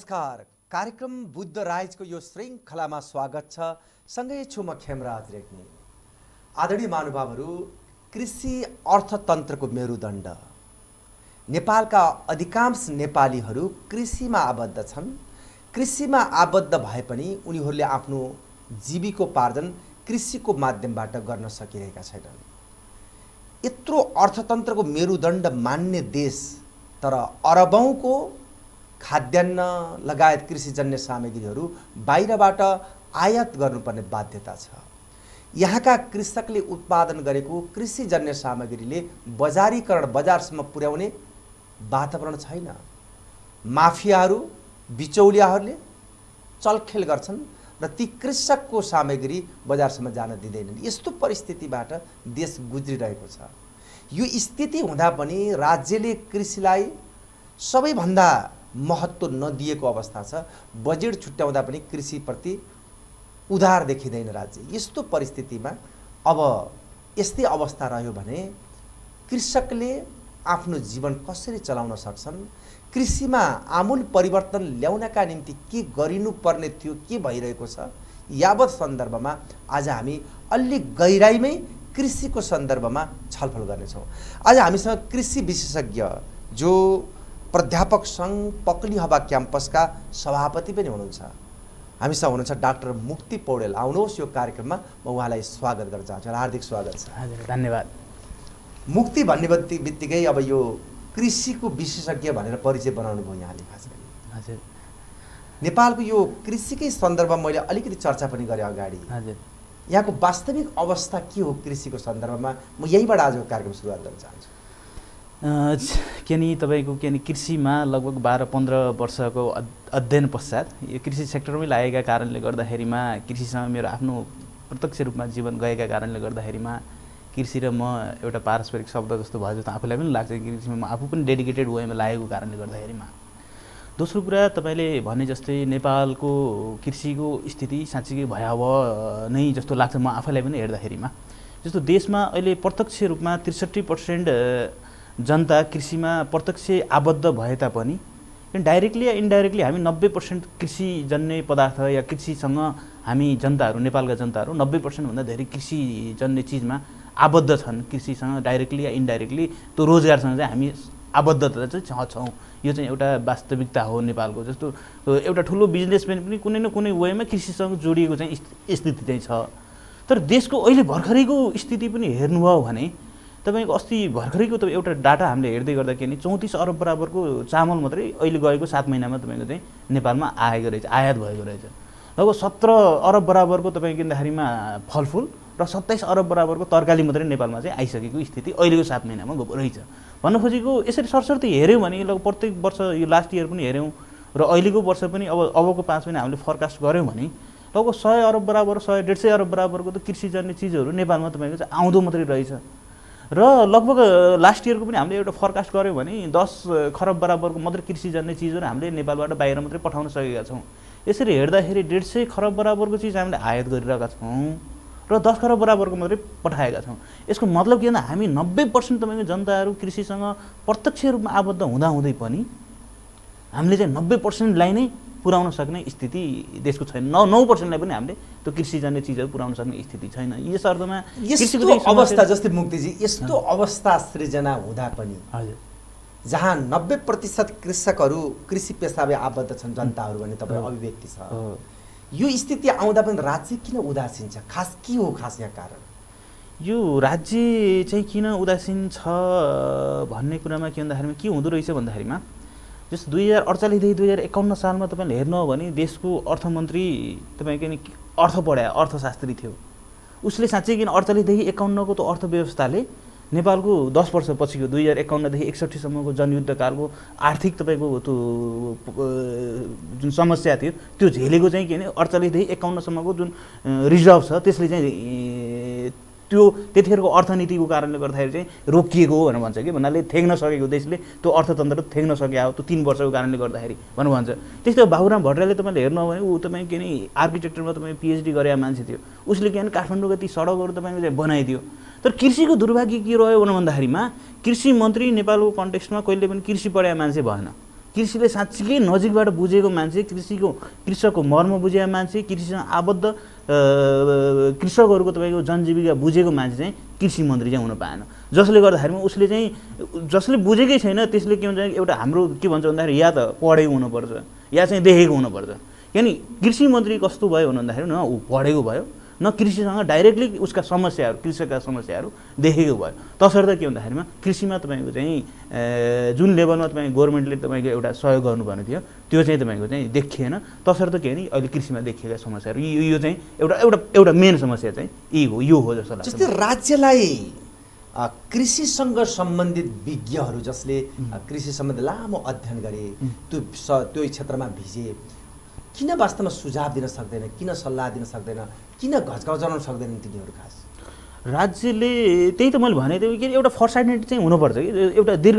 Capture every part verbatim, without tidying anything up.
नमस्कार, कार्यक्रम बुद्ध राइजको यो श्रृङ्खलामा स्वागत छ। सँगै छु म खेमराज रेग्मी। आदरणीय महानुभावहरू, कृषि अर्थतन्त्रको मेरुदण्ड। नेपालका अधिकांश नेपालीहरू कृषिमा आबद्ध छन्। कृषिमा आबद्ध भए पनि उनीहरूले आफ्नो जीविकोपार्जन कृषिको माध्यमबाट गर्न सकिरहेका छैनन्। यत्रो अर्थतन्त्रको मेरुदण्ड मान्ने देश, तर अरबौंको खाद्यान्न लगायत कृषिजन्य सामग्रीहरू बाहिरबाट आयात गर्नुपर्ने बाध्यता छ। यहाँका कृषकले उत्पादन गरेको कृषिजन्य सामग्रीले बजारीकरण बजारसम्म पुर्याउने वातावरण छैन। माफियाहरू, बिचौलियाहरूले चलखेल गर्छन् र ती कृषकको सामग्री बजारसम्म जान दिँदैनन्। यस्तो परिस्थितिबाट देश गुज्रिरहेको छ। यो स्थिति हुँदा पनि राज्यले कृषिलाई सबैभन्दा महत्त्व नदिएको अवस्था छ। बजेट छुट्याउँदा पनि कृषिप्रति उदार देखिँदैन राज्य। यस्तो परिस्थितिमा अब यस्तै अवस्था रह्यो भने कृषकले आफ्नो जीवन कसरी चलाउन सक्छन्? कृषिमा आमूल परिवर्तन ल्याउनका निम्ति के गरिनुपर्ने थियो, के भइरहेको छ, यावत सन्दर्भमा आज हामी अलि गहिराइमै कृषिको सन्दर्भमा छलफल गर्नेछौँ। आज हामीसँग कृषि विशेषज्ञ जो प्राध्यापक सङ्घ पकलीहवा क्याम्पसका सभापति पनि हुनुहुन्छ, हामीसँग हुनुहुन्छ डाक्टर मुक्ति पौडेल। आउनुहोस्, यो कार्यक्रममा म उहाँलाई स्वागत गर्न चाहन्छु। हार्दिक स्वागत छ। हजुर, धन्यवाद। मुक्ति भन्ने बित्तिकै अब यो कृषिको विशेषज्ञ भनेर परिचय बनाउनु भयो यहाँले। खास गरी हजुर, नेपालको यो कृषिकै सन्दर्भमा मैले अलिकति चर्चा पनि गरेँ अगाडि। हजुर, यहाँको वास्तविक अवस्था के हो कृषिको सन्दर्भमा? म यहीँबाट आजको कार्यक्रम सुरुवात गर्न चाहन्छु। के नि तपाईँको के नि कृषिमा लगभग बाह्र पन्ध्र वर्षको अध्ययन पश्चात यो कृषि सेक्टरमै लागेका कारणले गर्दाखेरिमा कृषिसँग मेरो आफ्नो प्रत्यक्ष रूपमा जीवन गएका कारणले गर्दाखेरिमा कृषि र म एउटा पारस्परिक शब्द जस्तो भयो जस्तो आफूलाई पनि लाग्छ। कृषिमा म आफू पनि डेडिकेटेड वेमा लागेको कारणले गर्दाखेरिमा। दोस्रो कुरा, तपाईँले भने जस्तै नेपालको कृषिको स्थिति साँच्चीकै भयावह नै जस्तो लाग्छ म आफैलाई पनि हेर्दाखेरिमा। जस्तो देशमा अहिले प्रत्यक्ष रूपमा त्रिसठी पर्सेन्ट जनता कृषिमा प्रत्यक्ष आबद्ध भए तापनि डाइरेक्टली या इन्डाइरेक्टली हामी नब्बे पर्सेन्ट कृषिजन्य पदार्थ या कृषिसँग हामी जनताहरू, नेपालका जनताहरू नब्बे पर्सेन्टभन्दा धेरै कृषिजन्य चिजमा आबद्ध छन्। कृषिसँग डाइरेक्टली या इन्डाइरेक्टली त्यो रोजगारसँग चाहिँ हामी आबद्धता चाहिँ छौँ। यो चाहिँ एउटा वास्तविकता हो नेपालको। जस्तो एउटा ठुलो बिजनेसम्यान पनि कुनै न कुनै वेमा कृषिसँग जोडिएको चाहिँ स्थिति चाहिँ छ। तर देशको अहिले भर्खरैको स्थिति पनि हेर्नुभयो भने तपाईँको अस्ति भर्खरैको त एउटा डाटा हामीले हेर्दै गर्दा के नि चौतिस अरब बराबरको चामल मात्रै अहिले गएको सात महिनामा तपाईँको चाहिँ नेपालमा आएको रहेछ, आयात भएको रहेछ। लगभग सत्र अरब बराबरको तपाईँको किन्दाखेरिमा फलफुल र सत्ताइस अरब बराबरको तरकारी मात्रै नेपालमा चाहिँ आइसकेको स्थिति अहिलेको सात महिनामा रहेछ। भन्न खोजेको यसरी सरसर्ती हेऱ्यौँ भने लगभग प्रत्येक वर्ष यो लास्ट इयर पनि हेऱ्यौँ र अहिलेको वर्ष पनि अब अबको पाँच महिना हामीले फोरकास्ट गऱ्यौँ भने लगभग सय अरब बराबर सय डेढ सय अरब बराबरको त कृषिजन्य चिजहरू नेपालमा तपाईँको चाहिँ आउँदो मात्रै रहेछ। र लगभग लास्ट इयरको पनि हामीले एउटा फोरकास्ट गऱ्यौँ भने दस खरब बराबरको मात्रै कृषिजन्य चिजहरू हामीले नेपालबाट बाहिर मात्रै पठाउन सकेका छौँ। यसरी हेर्दाखेरि डेढ सय खरब बराबरको चिज हामीले आयात गरिरहेका छौँ र दस खरब बराबरको मात्रै पठाएका छौँ। यसको मतलब के भन्दा हामी नब्बे पर्सेन्ट तपाईँको जनताहरू कृषिसँग प्रत्यक्ष रूपमा आबद्ध हुँदाहुँदै पनि हामीले चाहिँ नब्बे पर्सेन्टलाई नै पुर्याउन सक्ने स्थिति देशको छैन। नौ नौ पर्सेन्टलाई पनि हामीले त्यो कृषिजन्य चिजहरू पुर्याउन सक्ने स्थिति छैन। यस अर्थमा यस्तो अवस्था, जस्तै मुक्तिजी, यस्तो अवस्था सृजना हुँदा पनि हजुर जहाँ नब्बे प्रतिशत कृषकहरू कृषि पेसामा आबद्ध छन्, जनताहरू भन्ने तपाईँ अभिव्यक्ति छ, यो स्थिति आउँदा पनि राज्य किन उदासीन छ? खास के हो खास यहाँ कारण? यो राज्य चाहिँ किन उदासीन छ भन्ने कुरामा के भन्दाखेरिमा के हुँदो रहेछ भन्दाखेरिमा जस्तो दुई हजार अडचालिसदेखि दुई हजार एकाउन्न सालमा तपाईँले हेर्नु हो भने देशको अर्थमन्त्री तपाईँको नि अर्थ पढाए अर्थशास्त्री थियो। उसले साँच्चै किन अडचालिसदेखि एकाउन्नको त्यो अर्थव्यवस्थाले नेपालको दस वर्ष पछिको दुई हजार एकाउन्नदेखि एकसट्ठीसम्मको जनयुद्धकालको आर्थिक तपाईँको त्यो जुन समस्या थियो त्यो झेलेको चाहिँ के भने अडचालिसदेखि एकाउन्नसम्मको जुन रिजर्भ छ त्यसले चाहिँ त्यो त्यतिखेरको अर्थनीतिको कारणले गर्दाखेरि चाहिँ रोकिएको हो भनेर भन्छ कि। भन्नाले थेग्न सकेको देशले त्यो अर्थतन्त्र थेग्न सकेको हो त्यो तिन वर्षको कारणले गर्दाखेरि भनेर भन्छ। त्यस्तै बाबुराम भट्टराईले तपाईँले हेर्नु हो भने ऊ तपाईँ के नि आर्किटेक्चरमा तपाईँ पिएचडी गरेका मान्छे थियो। उसले के भने काठमाडौँका ती सडकहरू तपाईँको चाहिँ बनाइदियो। तर कृषिको दुर्भाग्य के रह्यो भन्दाखेरिमा कृषि मन्त्री नेपालको कन्टेक्स्टमा कहिले पनि कृषि पढाएको मान्छे भएन। कृषिले साँच्चीकै नजिकबाट बुझेको मान्छे, कृषिको कृषकको मर्म बुझेको मान्छे, कृषिसँग आबद्ध कृषकहरूको तपाईँको जनजीविका बुझेको मान्छे चाहिँ कृषि मन्त्री चाहिँ हुन पाएन। जसले गर्दाखेरिमा उसले चाहिँ जसले बुझेकै छैन त्यसले के भन्छ एउटा हाम्रो के भन्छ भन्दाखेरि या त पढेको हुनुपर्छ या चाहिँ देखेको हुनुपर्छ। किनकि कृषि मन्त्री कस्तो भयो भन्दाखेरि न ऊ पढेको भयो न कृषिसँग डाइरेक्टली उसका समस्याहरू कृषकका समस्याहरू देखेको भयो। तसर्थ के भन्दाखेरिमा कृषिमा तपाईँको चाहिँ जुन लेभलमा तपाईँ गभर्मेन्टले तपाईँको एउटा सहयोग गर्नुपर्ने थियो त्यो चाहिँ तपाईँको चाहिँ देखिएन। तसर्थ के भने अहिले कृषिमा देखिएका समस्याहरू यो चाहिँ एउटा एउटा एउटा मेन समस्या चाहिँ यी हो यो हो जस्तो लाग्छ। जस्तै राज्यलाई कृषिसँग सम्बन्धित विज्ञहरू जसले कृषि सम्बन्धी लामो अध्ययन गरे त्यो त्यो क्षेत्रमा भिजे किन वास्तवमा सुझाव दिन सक्दैन, किन सल्लाह दिन सक्दैन, किन घचघचाउन सक्दैनन् तिनीहरू? खास राज्यले त्यही त मैले भने त्यो के एउटा फर्साइट चाहिँ हुनुपर्छ कि एउटा दीर्घ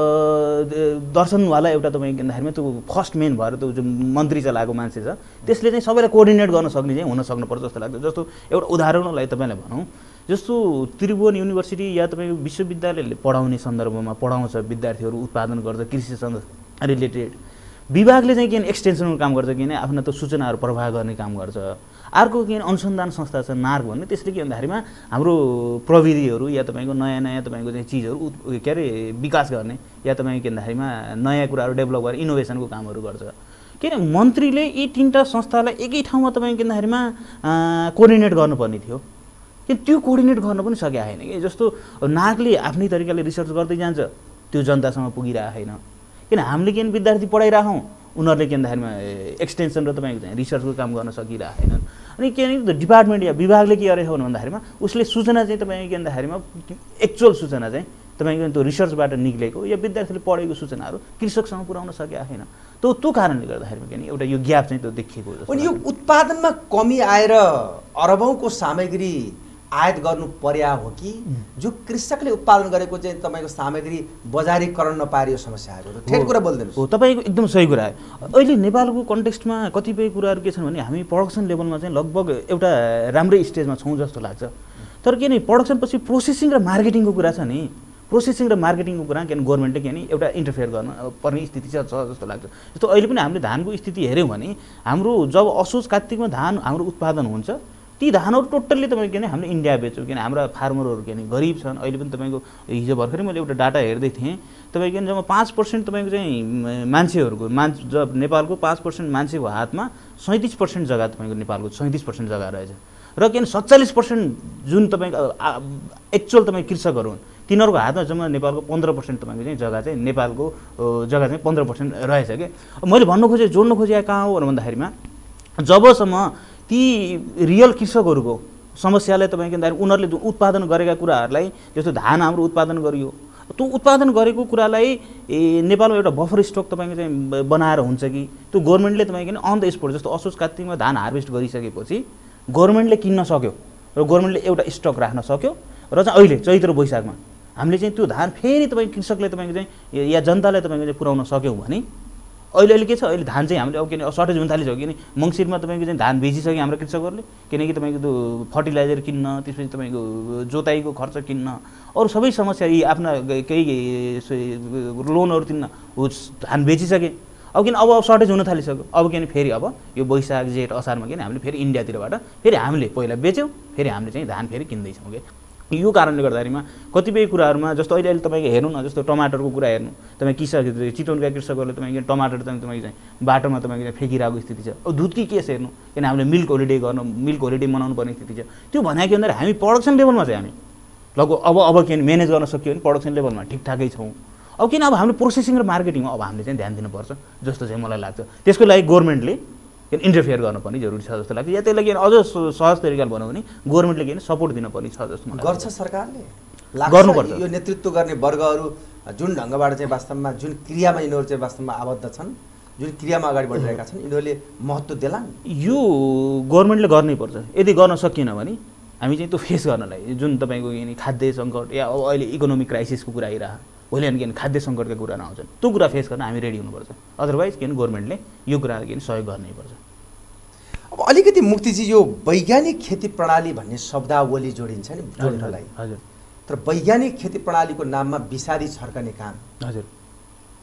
दर्शनवाला एउटा तपाईँ भन्दाखेरिमा त्यो फर्स्ट मेन भएर त्यो जुन मन्त्री चलाएको मान्छे छ त्यसले चाहिँ सबैलाई कोअर्डिनेट गर्न सक्ने चाहिँ हुन सक्नुपर्छ जस्तो लाग्छ। जस्तो एउटा उदाहरणलाई तपाईँलाई भनौँ, जस्तो त्रिभुवन युनिभर्सिटी या तपाईँको विश्वविद्यालयले पढाउने सन्दर्भमा पढाउँछ, विद्यार्थीहरू उत्पादन गर्छ कृषिसँग रिलेटेड, विभागले चाहिँ किन एक्सटेन्सनको काम गर्छ किन आफ्नो त सूचनाहरू प्रवाह गर्ने काम गर्छ। अर्को किन अनुसन्धान संस्था छ नार्क भन्ने, त्यसले के भन्दाखेरिमा हाम्रो प्रविधिहरू या तपाईँको नयाँ नयाँ तपाईँको चाहिँ चिजहरू के अरे विकास गर्ने या तपाईँको के भन्दाखेरिमा नयाँ कुराहरू डेभलप गरेर इनोभेसनको कामहरू गर्छ। किन मन्त्रीले यी तिनवटा संस्थालाई एकै ठाउँमा तपाईँको के भन्दाखेरिमा कोअर्डिनेट गर्नुपर्ने थियो, किन त्यो कोअर्डिनेट गर्न पनि सकेको छैन कि। जस्तो नार्कले आफ्नै तरिकाले रिसर्च गर्दै जान्छ त्यो जनतासँग पुगिरहेको छैन। किन हामीले किन विद्यार्थी पढाइराखौँ उनीहरूले के भन्दाखेरिमा एक्सटेन्सन र तपाईँको चाहिँ रिसर्चको काम गर्न सकिरहेको छैनन्। अनि के भने डिपार्टमेन्ट या विभागले के गरेको भन्दाखेरिमा उसले सूचना चाहिँ तपाईँको के भन्दाखेरिमा एक्चुअल सूचना चाहिँ तपाईँको त्यो रिसर्चबाट निक्लेको या विद्यार्थीले पढेको सूचनाहरू कृषकसँग पुर्याउन सकेको छैन। त्यो त्यो कारणले गर्दाखेरिमा के एउटा यो ग्याप चाहिँ त्यो देखिएको हो। अनि यो उत्पादनमा कमी आएर अरबौँको सामग्री आयात गर्नु पर्या हो कि जो कृषकले उत्पादन गरेको चाहिँ तपाईँको सामग्री बजारीकरण नपाएर यो समस्या आएको हो? ठेट कुरा बोल्दिनुहोस्। हो, तपाईँको एकदम सही कुरा हो। अहिले नेपालको कन्टेक्स्टमा कतिपय कुराहरू के छन् भने हामी प्रडक्सन लेभलमा चाहिँ लगभग एउटा राम्रै स्टेजमा छौँ जस्तो लाग्छ। तर के नि प्रडक्सन पछि प्रोसेसिङ र मार्केटिङको कुरा छ नि, प्रोसेसिङ र मार्केटिङको कुरा के गभर्मेन्टले के नि एउटा इन्टरफेयर गर्न पर्ने स्थिति छ जस्तो लाग्छ। जस्तो अहिले पनि हामीले धानको स्थिति हेऱ्यौँ भने हाम्रो जब असोज कार्तिकमा धान हाम्रो उत्पादन हुन्छ ती धानहरू टोटल्ली तपाईँको के भने हामीले इन्डिया बेच्छौँ। किन हाम्रा फार्मरहरू के भने गरिब छन्। अहिले पनि तपाईँको हिजो भर्खरै मैले एउटा डाटा हेर्दै थिएँ, तपाईँको जब पाँच पर्सेन्ट तपाईँको चाहिँ मान्छेहरूको मान जब नेपालको पाँच पर्सेन्ट मान्छेको हातमा सैँतिस पर्सेन्ट जग्गा तपाईँको नेपालको सैँतिस पर्सेन्ट जग्गा रहेछ र के सत्तालिस पर्सेन्ट जुन तपाईँको एक्चुअल तपाईँ कृषकहरू हुन् तिनीहरूको हातमा जम्मा नेपालको पन्ध्र पर्सेन्ट तपाईँको चाहिँ जग्गा चाहिँ नेपालको जग्गा चाहिँ पन्ध्र पर्सेन्ट रहेछ कि। मैले भन्नु खोजेँ जोड्नु खोजेँ कहाँ हो भन्दाखेरिमा जबसम्म ती रियल कृषकहरूको समस्यालाई तपाईँको भन्दाखेरि उनीहरूले जुन उत्पादन गरेका कुराहरूलाई जस्तो धान हाम्रो उत्पादन गरियो त्यो उत्पादन गरेको कुरालाई नेपालमा एउटा बफर स्टक तपाईँको चाहिँ बनाएर हुन्छ कि त्यो गभर्मेन्टले तपाईँको अन द स्पोट जस्तो असोज कार्तिकमा धान हार्भेस्ट गरिसकेपछि गभर्मेन्टले किन्न सक्यो र गभर्मेन्टले एउटा स्टक राख्न सक्यो र चाहिँ अहिले चैत्र वैशाखमा हामीले चाहिँ त्यो धान फेरि तपाईँ कृषकले तपाईँको चाहिँ या जनतालाई तपाईँको चाहिँ पुर्याउन सक्यौँ भने अहिले अहिले के छ अहिले धान चाहिँ हामीले अब किन सर्टेज हुन थालिसक्यो किन मङ्सिरमा तपाईँको चाहिँ धान बेचिसक्यो हाम्रो कृषकहरूले किनकि तपाईँको त्यो फर्टिलाइजर किन्न त्यसपछि तपाईँको जोताइको खर्च किन्न अरू सबै समस्या यी आफ्ना केही लोनहरू तिर्न धान बेचिसके। अब किन अब सर्टेज हुन थालिसक्यो अब किन फेरि अब यो वैशाख जेठ असारमा किन हामीले फेरि इन्डियातिरबाट फेरि हामीले पहिला बेच्यौँ फेरि हामीले चाहिँ धान फेरि किन्दैछौँ कि। यो कारणले गर्दाखेरिमा कतिपय कुराहरूमा जस्तो अहिले अहिले तपाईँको हेर्नु न जस्तो टमाटरको कुरा हेर्नु तपाईँ कृषक चितवनका कृषकहरूले तपाईँको टमाटर चाहिँ तपाईँको चाहिँ बाटोमा तपाईँको फेकिरहेको स्थिति छ। अब दुधकी केस हेर्नु किन हामीले मिल्क होलिडे गर्नु मिल्क होलिडे मनाउनु पर्ने स्थिति छ। त्यो भनेको भन्दाखेरि हामी प्रडक्सन लेभलमा चाहिँ हामी लगभग अब अब किन म्यानेज गर्न सक्यो भने प्रडक्सन लेभलमा ठिकठाकै छौँ। अब किन अब हामीले प्रोसेसिङ र मार्केटिङमा अब हामीले चाहिँ ध्यान दिनुपर्छ जस्तो चाहिँ मलाई लाग्छ। त्यसको लागि गभर्मेन्टले किन इन्टरफेयर गर्नुपर्ने जरुरी छ जस्तो लाग्छ या त्यसलाई किन अझ सहज तरिकाले भनौँ भने गभर्मेन्टले किन सपोर्ट दिनुपर्ने छ जस्तो मलाई गर्छ। सरकारले गर्नुपर्छ। यो नेतृत्व गर्ने वर्गहरू जुन ढङ्गबाट चाहिँ वास्तवमा जुन क्रियामा यिनीहरू चाहिँ वास्तवमा आबद्ध छन् जुन क्रियामा अगाडि बढिरहेका छन् यिनीहरूले महत्त्व देलान्। यो गभर्मेन्टले गर्नै पर्छ। यदि गर्न सकिएन भने हामी चाहिँ त्यो फेस गर्नलाई जुन तपाईँको यिनी खाद्य सङ्कट या अब अहिले इकोनोमिक क्राइसिसको कुरा आइरह भोलि अनि किन खाद्य सङ्कटका कुरा नआउँछन् त्यो कुरा फेस गर्न हामी रेडी हुनुपर्छ। अदरवाइज किन गभर्मेन्टले यो कुरा किन सहयोग गर्नै पर्छ। अब अलिकति मुक्तिजी यो वैज्ञानिक खेती प्रणाली भन्ने शब्दावली जोडिन्छ नि जोड्नलाई हजुर, तर वैज्ञानिक खेती प्रणालीको नाममा विषादी छर्कने काम हजुर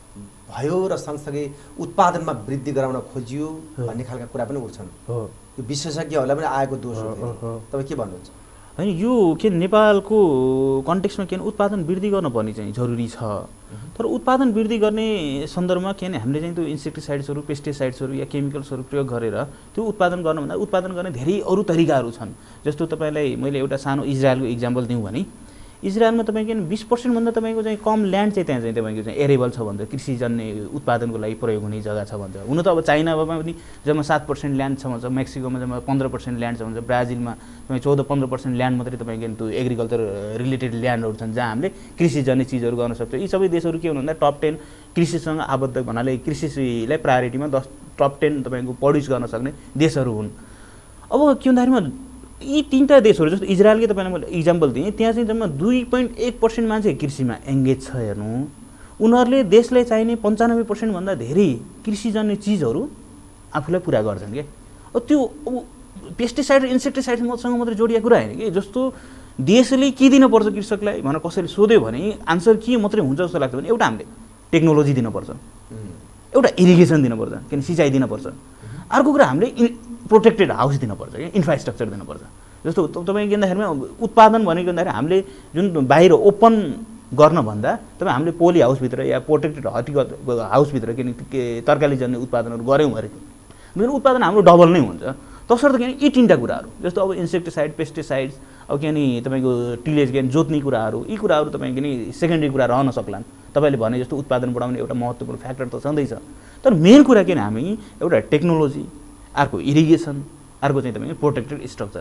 भयो र सँगसँगै उत्पादनमा वृद्धि गराउन खोजियो भन्ने खालका कुरा पनि उठ्छन्। हो यो विशेषज्ञहरूलाई पनि आएको दोष हो। तपाईँ के भन्नुहुन्छ? होइन यो के नेपालको कन्टेक्स्टमा के उत्पादन वृद्धि गर्नुपर्ने चाहिँ जरुरी छ, तर उत्पादन वृद्धि गर्ने सन्दर्भमा के भने हामीले चाहिँ त्यो इन्सेक्टिसाइड्सहरू पेस्टिसाइड्सहरू या केमिकल्सहरू प्रयोग गरेर त्यो उत्पादन गर्नुभन्दा उत्पादन गर्ने धेरै अरू तरिकाहरू छन्। जस्तो तपाईँलाई मैले एउटा सानो इजरायलको इक्जाम्पल दिउँ भने इजरायलमा तपाईँको बिस पर्सेन्टभन्दा तपाईँको चाहिँ कम ल्यान्ड चाहिँ त्यहाँ चाहिँ तपाईँको चाहिँ एरेबल छ भन्छ, कृषिजन्य उत्पादनको लागि प्रयोग हुने जग्गा छ भन्छ। हुन त अब चाइनामा पनि जम्मा सात पर्सेन्ट ल्यान्ड छ भन्छ, मेक्सिकोमा जम्मा पन्ध्र पर्सेन्ट ल्यान्ड छ भन्छ, ब्राजिलमा तपाईँ चौध पन्ध्र पर्सेन्ट ल्यान्ड मात्रै तपाईँको त्यो एग्रिकल्चर रिलेटेड ल्यान्डहरू छन् जहाँ हामीले कृषिजन्य चिजहरू गर्न सक्छौँ। यी सबै देशहरू के हुनुहुन्छ टप टेन कृषिसँग आबद्ध भन्नाले कृषिलाई प्रायोरिटीमा दस टप टेन तपाईँको प्रड्युस गर्न सक्ने देशहरू हुन्। अब के भन्दाखेरिमा यी तीनटा देशहरू जस्तो इजरायलकै तपाईँलाई मैले इक्जाम्पल दिएँ, त्यहाँ चाहिँ जम्मा दुई पोइन्ट एक पर्सेन्ट मान्छे कृषिमा एङ्गेज छ। हेर्नु उनीहरूले देशलाई चाहिने पन्चानब्बे पर्सेन्टभन्दा धेरै कृषिजन्य चिजहरू आफूलाई पुरा गर्छन् क्या। अब त्यो अब पेस्टिसाइड र इन्सेक्टिसाइडसँग मात्रै जोडिएको कुरा होइन कि, जस्तो देशले के दिनुपर्छ कृषकलाई भनेर कसैले सोध्यो भने आन्सर के मात्रै हुन्छ जस्तो लाग्छ भने एउटा हामीले टेक्नोलोजी दिनुपर्छ, एउटा इरिगेसन दिनुपर्छ किन सिँचाइ दिनुपर्छ, अर्को कुरा हामीले प्रोटेक्टेड हाउस दिनुपर्छ क्या, इन्फ्रास्ट्रक्चर दिनुपर्छ। जस्तो तपाईँ किन्दाखेरिमा उत्पादन भनेको भन्दाखेरि हामीले जुन बाहिर ओपन गर्न भन्दा तपाईँ हामीले पोली हाउसभित्र या प्रोटेक्टेड हर्टिकल्चर हाउसभित्र किन तरकारी जन्य उत्पादनहरू गऱ्यौँ भने मेरो उत्पादन हाम्रो डबल नै हुन्छ। तसर्थ किन यी तिनवटा कुराहरू जस्तो अब इन्सेक्टिसाइड पेस्टिसाइड्स अब के नि तपाईँको टिलेज के जोत्ने कुराहरू यी कुराहरू तपाईँको नि सेकेन्डरी कुरा रहन सक्लान्। तपाईँले भने जस्तो उत्पादन बढाउने एउटा महत्त्वपूर्ण फ्याक्टर त छँदैछ, तर मेन कुरा के हामी एउटा टेक्नोलोजी, अर्को इरिगेसन, अर्को चाहिँ तपाईँको प्रोटेक्टेड स्ट्रक्चर।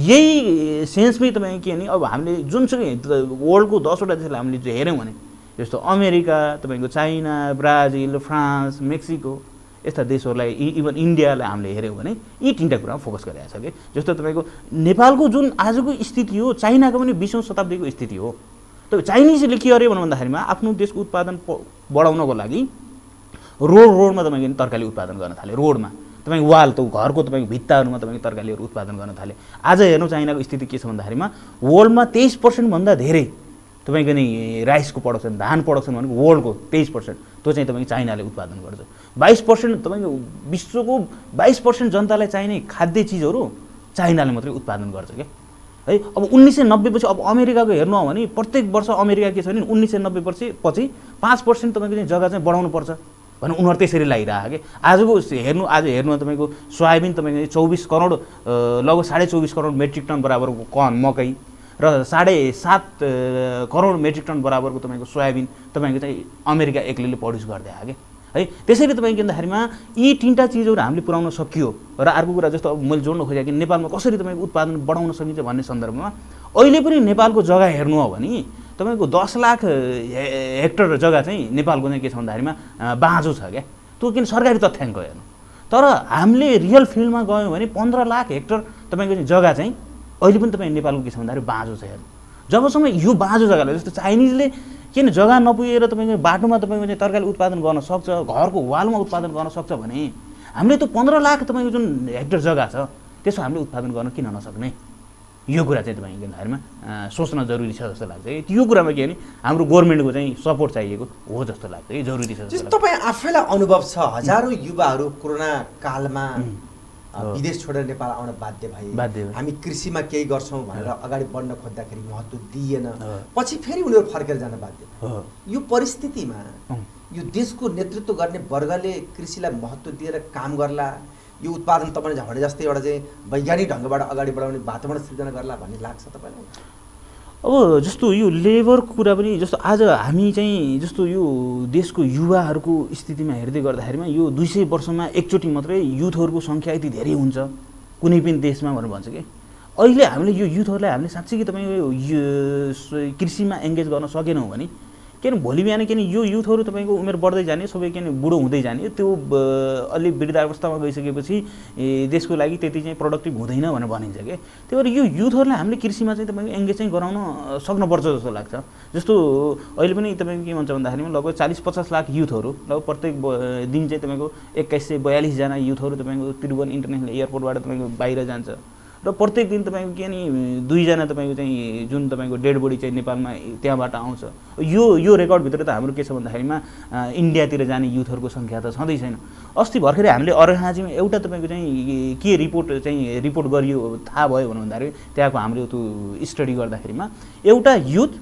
यही सेन्समै तपाईँ के नि अब हामीले जुनसुकै वर्ल्डको दसवटा देशलाई हामीले हेऱ्यौँ भने जस्तो अमेरिका, तपाईँको चाइना, ब्राजिल, फ्रान्स, मेक्सिको यस्ता देशहरूलाई इभन इन्डियालाई हामीले हेऱ्यौँ भने यी तिनवटा कुरामा फोकस गरिरहेको छ कि। जस्तो तपाईँको नेपालको जुन आजको स्थिति हो चाइनाको पनि बिसौँ शताब्दीको स्थिति हो। त चाइनिजले के गर्यो भन्दाखेरिमा आफ्नो देशको उत्पादन बढाउनको लागि रोड रोडमा तपाईँको तरकारी उत्पादन गर्न थाले, रोडमा तपाईँको वाल त घरको तपाईँको भित्ताहरूमा तपाईँको तरकारीहरू उत्पादन गर्न थाले। आज हेर्नु चाइनाको स्थिति के छ भन्दाखेरिमा वर्ल्डमा तेइस पर्सेन्टभन्दा धेरै तपाईँको नि राइसको प्रडक्सन, धान प्रडक्सन भनेको वर्ल्डको तेइस पर्सेन्ट त्यो चाहिँ तपाईँको चाइनाले उत्पादन गर्छ। बाइस पर्सेन्ट तपाईँको विश्वको बाइस पर्सेन्ट जनतालाई चाहिने खाद्य चिजहरू चाइनाले मात्रै उत्पादन गर्छ क्या है। अब उन्नाइस सय नब्बे पछि अब अमेरिकाको हेर्नु हो भने प्रत्येक वर्ष अमेरिका के छ भने उन्नाइस सय नब्बे पछि पछि पाँच पर्सेन्ट तपाईँको चाहिँ जग्गा चाहिँ बढाउनु पर्छ भने उनीहरू त्यसरी लागिरहेको कि। आजको हेर्नु आज हेर्नु तपाईँको सोयाबिन तपाईँको चौबिस करोड लगभग साढे चौबिस करोड मेट्रिक टन बराबरको कन मकै र साढे सात करोड मेट्रिक टन बराबरको तपाईँको सोयाबिन तपाईँको चाहिँ अमेरिका एक्लैले प्रड्युस गर्दै आयो कि है। त्यसैले तपाईँको भन्दाखेरिमा यी तिनवटा चिजहरू हामीले पुऱ्याउन सकियो। र अर्को कुरा जस्तो अब मैले जोड्न खोजेँ कि नेपालमा कसरी तपाईँको उत्पादन बढाउन सकिन्छ भन्ने सन्दर्भमा अहिले पनि नेपालको जग्गा हेर्नु हो भने तपाईँको दस लाख हेक्टर जग्गा चाहिँ नेपालको चाहिँ के छ भन्दाखेरिमा बाँझो छ क्या। त्यो किन सरकारी तथ्याङ्क हेर्नु, तर हामीले रियल फिल्डमा गयौँ भने पन्ध्र लाख हेक्टर तपाईँको चाहिँ जग्गा चाहिँ अहिले पनि तपाईँ नेपालको के छ भन्दाखेरि बाँझो छ। हेर्नु जबसम्म यो बाँझो जग्गालाई जस्तो चाइनिजले किन जग्गा नपुगेर तपाईँको बाटोमा तपाईँको चाहिँ तरकारी उत्पादन गर्न सक्छ, घरको वालमा उत्पादन गर्न सक्छ भने हामीले त्यो पन्ध्र लाख तपाईँको जुन हेक्टर जग्गा छ त्यसो हामीले उत्पादन गर्न किन नसक्ने, यो कुरा चाहिँ तपाईँको भन्दाखेरिमा सोच्न जरुरी छ जस्तो लाग्छ कि। यो कुरामा के भने हाम्रो गभर्मेन्टको चाहिँ सपोर्ट चाहिएको हो जस्तो लाग्छ कि, जरुरी छ जस्तो लाग्छ। तपाईँ आफैलाई अनुभव छ हजारौँ युवाहरू कोरोना कालमा विदेश छोडेर नेपाल आउन बाध्य भए, बाध्य हामी कृषिमा केही गर्छौँ भनेर अगाडि बढ्न खोज्दाखेरि महत्त्व दिएन, पछि फेरि उनीहरू फर्केर जान बाध्य। यो परिस्थितिमा यो देशको नेतृत्व गर्ने वर्गले कृषिलाई महत्त्व दिएर काम गर्ला, यो उत्पादन तपाईँले भने जस्तै एउटा चाहिँ वैज्ञानिक ढङ्गबाट अगाडि बढाउने वातावरण सिर्जना गर्ला भन्ने लाग्छ तपाईँलाई? अब जस्तो यो लेबरको कुरा पनि जस्तो आज हामी चाहिँ जस्तो यो देशको युवाहरूको स्थितिमा हेर्दै गर्दाखेरिमा यो दुई सय वर्षमा एकचोटि मात्रै युथहरूको सङ्ख्या यति धेरै हुन्छ कुनै पनि देशमा भनेर भन्छ कि। अहिले हामीले यो युथहरूलाई हामीले साँच्चै कि तपाईँको यो कृषिमा एङ्गेज गर्न सकेनौँ भने किन भोलि बिहान किन यो युथहरू तपाईँको उमेर बढ्दै जाने, सबै किन बुढो हुँदै जाने, त्यो अलि वृद्धावस्थामा गइसकेपछि देशको लागि त्यति चाहिँ प्रोडक्टिभ हुँदैन भनेर भनिन्छ कि। त्यही भएर यो युथहरूलाई हामीले कृषिमा चाहिँ तपाईँको एङ्गेज चाहिँ गराउन सक्नुपर्छ जस्तो लाग्छ। जस्तो अहिले पनि तपाईँको के भन्छ भन्दाखेरिमा लगभग चालिस पचास लाख युथहरू लगभग प्रत्येक दिन चाहिँ तपाईँको एक्काइस सय बयालिसजना युथहरू तपाईँको त्रिभुवन इन्टरनेसनल एयरपोर्टबाट तपाईँको बाहिर जान्छ र प्रत्येक दिन तपाईँको के नि दुईजना तपाईँको चाहिँ जुन तपाईँको डेड बडी चाहिँ नेपालमा त्यहाँबाट आउँछ। यो यो रेकर्डभित्र त हाम्रो के छ भन्दाखेरिमा इन्डियातिर जाने युथहरूको सङ्ख्या त छँदै छैन। अस्ति भर्खरै हामीले अर्घाखाँचीमा एउटा तपाईँको चाहिँ के रिपोर्ट चाहिँ रिपोर्ट गरियो थाहा भयो भन्नु भन्दाखेरि त्यहाँको हामीले त्यो स्टडी गर्दाखेरिमा एउटा युथ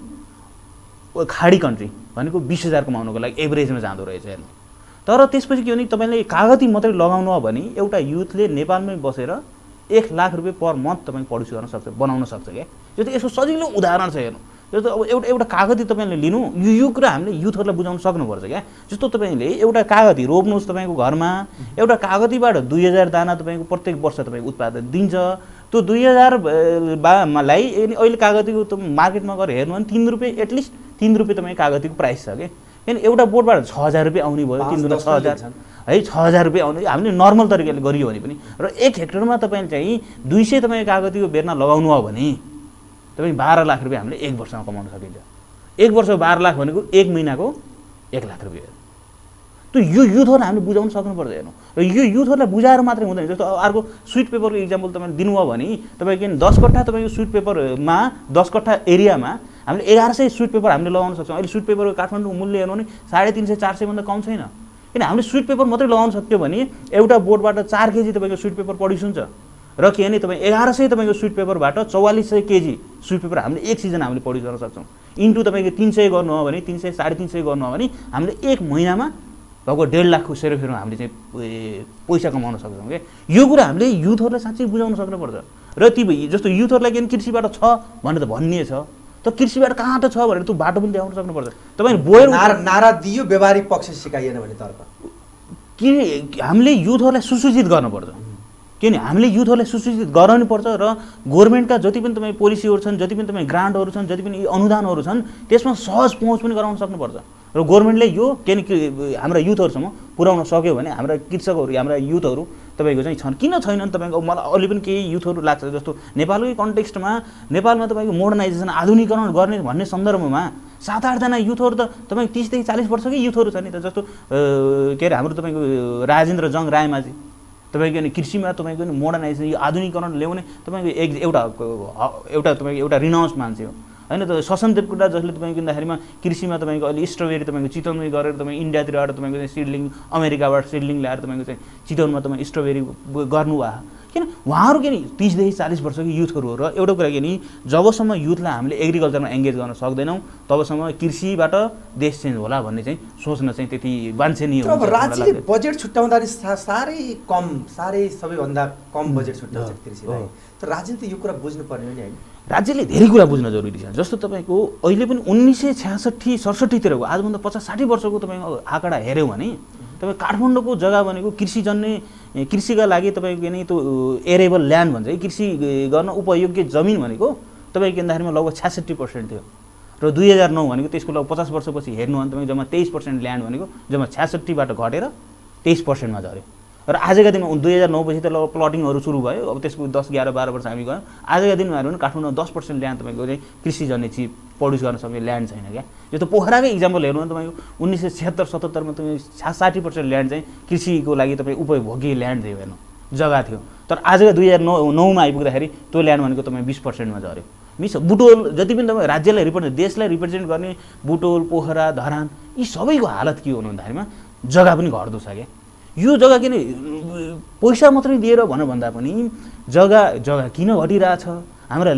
खाडी कन्ट्री भनेको बिस हजार कमाउनुको लागि एभरेजमा जाँदो रहेछ हेर्नु। तर त्यसपछि के भने तपाईँले कागती मात्रै लगाउनु हो भने एउटा युथले नेपालमै बसेर एक लाख रुपियाँ पर मन्थ तपाईँ प्रड्युस गर्न सक्छ, बनाउन सक्छ क्या। यो त यसको सजिलो उदाहरण छ हेर्नु। यो त अब एउटा एउटा कागती तपाईँले लिनु, यो यो कुरा हामीले युथहरूलाई बुझाउन सक्नुपर्छ क्या। जस्तो तपाईँले एउटा कागती रोप्नुहोस् तपाईँको घरमा, एउटा कागतीबाट दुई हजार दाना तपाईँको प्रत्येक वर्ष तपाईँको उत्पादन दिन्छ। त्यो दुई हजार बालाई अहिले कागतीको त मार्केटमा गएर हेर्नु भने तिन रुपियाँ एटलिस्ट तिन रुपियाँ तपाईँ कागतीको प्राइस छ क्या। किन एउटा बोटबाट छ हजार रुपियाँ आउने भयो, तिन दुना छ हजार है, छ हजार रुपियाँ आउने हामीले नर्मल तरिकाले गरियो भने पनि। र एक हेक्टरमा तपाईँले चाहिँ दुई सय तपाईँ कागतीको बेर्ना लगाउनु हो भने तपाईँ बाह्र लाख रुपियाँ हामीले एक वर्षमा कमाउन सकिन्छ। एक वर्षको बाह्र लाख भनेको एक महिनाको एक लाख रुपियाँ। त्यो यो युथहरूलाई हामीले बुझाउन सक्नुपर्छ हेर्नु। र यो युथहरूलाई बुझाएर मात्रै हुँदैन। जस्तो अर्को स्विट पेपरको इक्जाम्पल तपाईँले दिनुभयो भने तपाईँको किन दस कट्ठा तपाईँको स्विट पेपरमा दस कट्ठा एरियामा हामीले एघार सय स्विट पेपर हामीले लगाउन सक्छौँ। अहिले स्विट पेपरको काठमाडौँको मूल्य हेर्नु भने साढे तिन सय चार सयभन्दा कम छैन। किन हामीले स्विट पेपर मात्रै लगाउन सक्यो भने एउटा बोटबाट चार केजी तपाईँको स्विट पेपर प्रड्युस हुन्छ। र के भने तपाईँ एघार सय तपाईँको स्विट पेपरबाट चौवालिस सय केजी स्विट पेपर हामीले एक सिजन हामीले प्रड्युस गर्न सक्छौँ। इन्टु तपाईँको तिन सय गर्नु हो भने तिन सय साढे तिन सय गर्नु हो भने हामीले एक महिनामा लगभग डेढ लाखको सेरोफेरो हामीले चाहिँ पैसा कमाउन सक्छौँ क्या। यो कुरा हामीले युथहरूलाई साँच्चै बुझाउन सक्नुपर्छ। र ती जस्तो युथहरूलाई के कृषिबाट छ भनेर त भन्ने छ, तर कृषिबाट कहाँ त छ भनेर त्यो बाटो पनि देखाउन सक्नुपर्छ। तपाईँले बोयर नारा नारा दियो, व्यवहारिक पक्ष सिकाइएन भने तर्क के हामीले युथहरूलाई सुसूचित गर्नुपर्छ। किन हामीले युथहरूलाई सुसूचित गराउनुपर्छ। र गभर्मेन्टका जति पनि तपाईँ पोलिसीहरू छन्, जति पनि तपाईँ ग्रान्टहरू छन्, जति पनि अनुदानहरू छन्, त्यसमा सहज पहुँच पनि गराउन सक्नुपर्छ। र गभर्मेन्टले यो के हाम्रा युथहरूसम्म पुर्याउन सक्यो भने हाम्रा कृषकहरू हाम्रा युथहरू तपाईँको चाहिँ छन्। किन छैनन् तपाईँको मलाई अहिले पनि केही युथहरू लाग्छ। जस्तो नेपालकै कन्टेक्स्टमा नेपालमा तपाईँको मोडर्नाइजेसन आधुनिकरण गर्ने भन्ने सन्दर्भमा सात आठजना युथहरू त तपाईँ तिसदेखि चालिस वर्षकै युथहरू छ नि त। जस्तो के अरे हाम्रो तपाईँको राजेन्द्र जङ रायमाझी तपाईँको नि कृषिमा तपाईँको नि मोडर्नाइजेसन यो आधुनिकरण ल्याउने तपाईँको एक एउटा एउटा तपाईँको एउटा रिनाउन्स मान्छे हो होइन त। ससन देवकोटा जसले तपाईँको भन्दाखेरिमा कृषिमा तपाईँको अहिले स्ट्रबेरी तपाईँको चितवनमै गरेर तपाईँ इन्डियातिरबाट तपाईँको चाहिँ सिडलिङ अमेरिकाबाट सिडलिङ ल्याएर तपाईँको चाहिँ चितवनमा तपाईँ स्ट्रबेरी गर्नुभयो। किन उहाँहरू के नि तिसदेखि चालिस वर्षको युथहरू हो। र एउटा कुरा के नि जबसम्म युथलाई हामीले एग्रिकल्चरमा एङ्गेज गर्न सक्दैनौँ तबसम्म कृषिबाट देश चेन्ज होला भन्ने चाहिँ सोच्न चाहिँ त्यति वाञ्छनीय हुन्छ। अब राज्यले बजेट छुट्याउँदा साह्रै कम साह्रै सबैभन्दा कम बजेट छुट्याउँछ कृषिलाई। तर राज्यले त यो कुरा बुझ्नुपर्ने हो नि होइन। राज्यले धेरै कुरा बुझ्न जरुरी छ। जस्तो तपाईँको अहिले पनि उन्नाइस सय छ्यासठी सडसठीतिरको आजभन्दा पचास साठी वर्षको तपाईँको आँकडा हेऱ्यौँ भने तपाईँ काठमाडौँको जग्गा भनेको कृषिजन्य कृषिका लागि तपाईँको के नि त्यो एरेबल ल्यान्ड भन्छ है, कृषि गर्न उपयोग्य जमिन भनेको तपाईँको भन्दाखेरिमा लगभग छ्यासठी पर्सेन्ट थियो। र दुई हजार नौ भनेको त्यसको लगभग पचास वर्षपछि हेर्नु भने तपाईँको जम्मा तेइस पर्सेन्ट ल्यान्ड भनेको जम्मा छ्यासठीबाट घटेर तेइस पर्सेन्टमा झऱ्यो। र आजका दिनमा दुई हजार नौपछि त लगभग प्लटिङहरू सुरु भयो। अब त्यसको दस एघार बाह्र वर्ष हामी गयौँ। आजका दिनमा हेऱ्यो भने काठमाडौँमा दस पर्सेन्ट ल्यान्ड तपाईँको चाहिँ कृषिजन्य चिज प्रड्युस गर्न सक्ने ल्यान्ड छैन क्या। यो त पोखराकै इक्जाम्पल हेर्नु भने तपाईँको उन्नाइस सय छिहत्तर सतहत्तरमा तपाईँ साठी पर्सेन्ट ल्यान्ड चाहिँ कृषिको लागि तपाईँ उपभोग्य ल्यान्ड थियो हेर्नु जग्गा थियो। तर आजका दुई हजार नौ नौमा आइपुग्दाखेरि त्यो ल्यान्ड भनेको तपाईँ बिस पर्सेन्टमा झऱ्यो। मिस बुटोल जति पनि तपाईँ राज्यलाई रिप्रेजेन्ट देशलाई रिप्रेजेन्ट गर्ने बुटोल पोखरा धरान यी सबैको हालत के हो भन्दाखेरिमा जग्गा पनि घट्दो छ क्या। यो जग्गा किन पैसा मात्रै दिएर भनेर भन्दा पनि जग्गा जग्गा किन घटिरहेछ, हाम्रा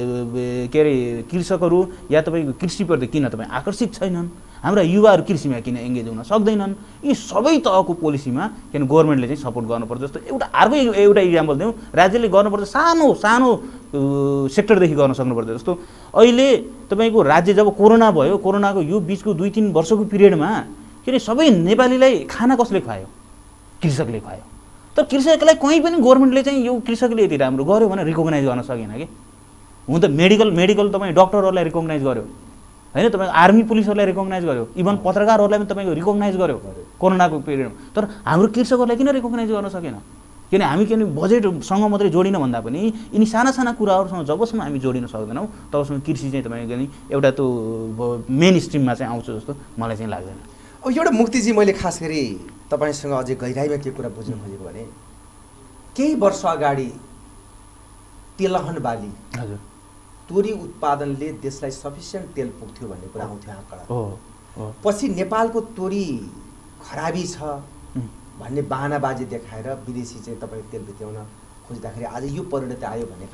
के अरे कृषकहरू या तपाईँको कृषिप्रति किन तपाईँ आकर्षित छैनन्, हाम्रा युवाहरू कृषिमा किन एङ्गेज हुन सक्दैनन्, यी सबै तहको पोलिसीमा किन गभर्मेन्टले चाहिँ सपोर्ट गर्नुपर्छ। जस्तो एउटा अर्कै एउटा इक्जाम्पल दिउँ, राज्यले गर्नुपर्छ सानो सानो सेक्टरदेखि गर्न सक्नुपर्छ। जस्तो अहिले तपाईँको राज्य जब कोरोना भयो, कोरोनाको यो बिचको दुई तिन वर्षको पिरियडमा के अरे सबै नेपालीलाई खाना कसले खुवायो, कृषकले खुवायो। तर कृषकलाई कहीँ पनि गभर्मेन्टले चाहिँ यो कृषकले यति राम्रो गर्यो भने रिकगनाइज गर्न सकेन कि। हुन त मेडिकल मेडिकल तपाईँ डक्टरहरूलाई रिकगनाइज गर्यो होइन, तपाईँ आर्मी पुलिसहरूलाई रिकगनाइज गर्यो, इभन पत्रकारहरूलाई पनि तपाईँको रिकगनाइज गर्यो कोरोनाको पिरियडमा। तर हाम्रो कृषकहरूलाई किन रिकगनाइज गर्न सकेन? किन हामी किन बजेटसँग मात्रै जोडिन भन्दा पनि यिनी साना साना कुराहरूसँग जबसम्म हामी जोडिन सक्दैनौँ तबसम्म कृषि चाहिँ तपाईँको नि एउटा त्यो मेन स्ट्रिममा चाहिँ आउँछ जस्तो मलाई चाहिँ लाग्दैन। अब एउटा मुक्तिजी मैले खास गरी तपाईँसँग अझै गहिराइमा के कुरा बुझ्नु खोजेको भने केही वर्ष अगाडि तेलहन बाली हजुर तोरी उत्पादनले देशलाई सफिसियन्ट तेल पुग्थ्यो भन्ने कुरा आउँथ्यो आँकडा। हो हो पछि नेपालको तोरी खराबी छ भन्ने बहानाबाजी देखाएर विदेशी चाहिँ तपाईँ तेल भित्राउन खोज्दाखेरि आज यो परिणति आयो भन्ने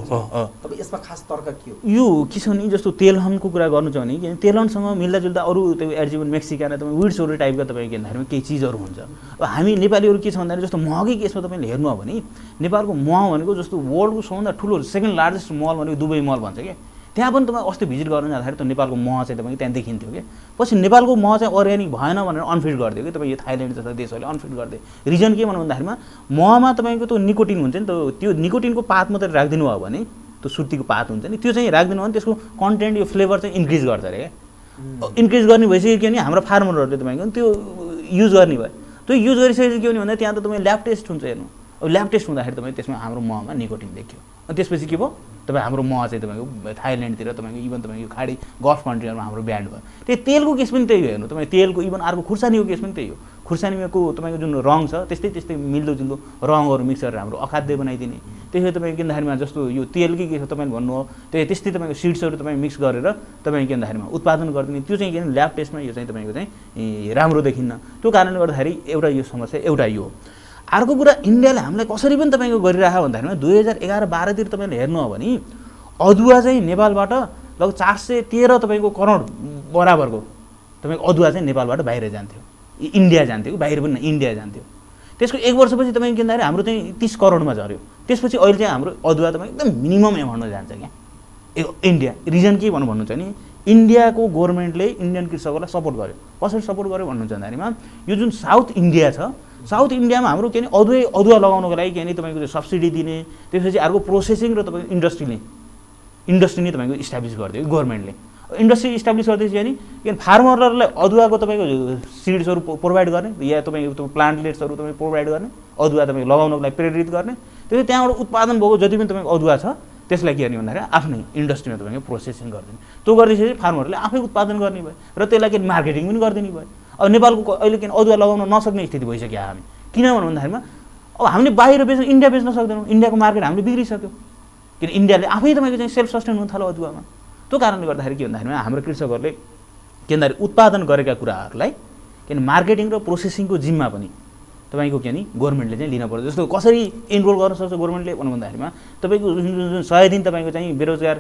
तपाईँ यसमा खास तर्क के हो? यो के छ भने जस्तो तेलहनको कुरा गर्नु छ भने किन तेलहनसँग मिल्दाजुल्दा अरू त्यो एर्जिबन मेक्सिकाना तपाईँ विड्सहरू टाइपका तपाईँ के भन्दाखेरि केही चिजहरू हुन्छ। अब हामी नेपालीहरू के छ भन्दाखेरि जस्तो महँगी केसमा तपाईँले हेर्नु हो भने नेपालको मह भनेको जस्तो वर्ल्डको सबभन्दा ठुलो सेकेन्ड लार्जेस्ट मल भनेको दुबई मल भन्छ क्या। त्यहाँ पनि तपाईँ अस्ति भिजिट गर्न जाँदाखेरि त्यो नेपालको मह चाहिँ तपाईँको त्यहाँ देखिन्थ्यो कि पछि नेपालको मह चाहिँ अर्ग्यानिक भएन भनेर अनफिट गरिदियो कि तपाईँ यो थाइल्यान्ड जस्ता देशहरूले अनफिट गरिदियो। रिजन के भन्नु भन्दाखेरिमा महमा तपाईँको त्यो निकोटिन हुन्छ नि त त्यो निकोटिनको पात मात्रै राखिदिनु भयो भने त्यो सुर्तीको पात हुन्छ नि त्यो चाहिँ राखिदिनु भने त्यसको कन्टेन्ट यो फ्लेभर चाहिँ इन्क्रिज गर्छ अरे क्या। इन्क्रिज गर्ने भइसक्यो के भने हाम्रो फार्मरहरूले तपाईँको त्यो युज गर्ने भयो। त्यो युज गरिसकेपछि के भने भन्दा त्यहाँ त तपाईँ ल्याब टेस्ट हुन्छ हेर्नु। अब ल्याब टेस्ट हुँदाखेरि तपाईँ त्यसमा हाम्रो महमा निकोटिन देखियो। अनि त्यसपछि के भयो तपाईँ हाम्रो मह चाहिँ तपाईँको थाइल्यान्डतिर तपाईँको इभन तपाईँको खाडी गल्फ कन्ट्रीहरूमा हाम्रो ब्यान्ड भयो। त्यही तेलको केस पनि त्यही हो हेर्नु तपाईँ तेलको इभन अर्को खुर्सानीको केस पनि त्यही हो। खुर्सानीको तपाईँको जुन रङ छ त्यस्तै त्यस्तै मिल्दोजुल्दो रङहरू मिक्स गरेर हाम्रो अखाद्य बनाइदिने। त्यसरी तपाईँको किन्दाखेरिमा जस्तो यो तेलकै के छ तपाईँले भन्नु हो त्यो त्यस्तै तपाईँको सिड्सहरू तपाईँ मिक्स गरेर तपाईँ किन्दाखेरिमा उत्पादन गरिदिने त्यो चाहिँ के भने ल्याब टेस्टमा यो चाहिँ तपाईँको चाहिँ राम्रो देखिन्न। त्यो कारणले गर्दाखेरि एउटा यो समस्या एउटा यो हो। अर्को कुरा इन्डियाले हामीलाई कसरी पनि तपाईँको गरिरहेको भन्दाखेरि दुई हजार एघार बाह्रतिर तपाईँले हेर्नु हो भने अदुवा चाहिँ नेपालबाट लगभग चार सय तेह्र तपाईँको करोड बराबरको तपाईँको अदुवा चाहिँ नेपालबाट बाहिर जान्थ्यो इन्डिया जान्थ्यो कि बाहिर पनि इन्डिया जान्थ्यो। त्यसको एक वर्षपछि तपाईँको किन्दाखेरि हाम्रो चाहिँ तिस करोडमा झऱ्यो। त्यसपछि अहिले चाहिँ हाम्रो अदुवा तपाईँ एकदम मिनिमम एमाउन्टमा जान्छ क्या इन्डिया। रिजन के भन्नु भन्नुहुन्छ भने इन्डियाको गभर्मेन्टले इन्डियन कृषकहरूलाई सपोर्ट गर्यो। कसरी सपोर्ट गर्यो भन्नुहुन्छ भन्दाखेरिमा यो जुन साउथ इन्डिया छ साउथ इन्डियामा हाम्रो के भने अदुवा अदुवा लगाउनको लागि के भने तपाईँको त्यो सब्सिडी दिने त्यसपछि अर्को प्रोसेसिङ र तपाईँको इन्डस्ट्रीले इन्डस्ट्री नै तपाईँको इस्टाब्लिस गरिदियो गभर्मेन्टले। इन्डस्ट्री इस्टाब्लिस गर्दैछ भने किन फार्मरहरूलाई अदुवाको तपाईँको सिड्सहरू प्रोभाइड गर्ने या तपाईँको त्यो प्लान्टलेट्सहरू तपाईँ प्रोभाइड गर्ने अदुवा तपाईँको लगाउनको लागि प्रेरित गर्ने। त्यसपछि त्यहाँबाट उत्पादन भएको जति पनि तपाईँको अदुवा छ त्यसलाई के गर्ने भन्दाखेरि आफ्नै इन्डस्ट्रीमा तपाईँको प्रोसेसिङ गरिदिने। त्यो गरिदिएपछि फार्मरहरूले आफै उत्पादन गर्ने भयो र त्यसलाई के मार्केटिङ पनि गरिदिने भयो। अब नेपालको अहिले किन अदुवा लगाउन नसक्ने स्थिति भइसक्यो हामी किन भन्नु भन्दाखेरिमा अब हामीले बाहिर बेच्न इन्डिया बेच्न सक्दैनौँ। इन्डियाको मार्केट हामीले बिग्रिसक्यो किन इन्डियाले आफै तपाईँको चाहिँ सेल्फ सस्टेन हुन थाल्यो अदुवामा। त्यो कारणले गर्दाखेरि के भन्दाखेरिमा हाम्रो कृषकहरूले के भन्दाखेरि उत्पादन गरेका कुराहरूलाई किन मार्केटिङ र प्रोसेसिङको जिम्मा पनि तपाईँको के नि गभर्मेन्टले चाहिँ लिन पर्छ। जस्तो कसरी इनरोल गर्न सक्छ गभर्मेन्टले भन्नु भन्दाखेरिमा तपाईँको जुन जुन सय दिन तपाईँको चाहिँ बेरोजगार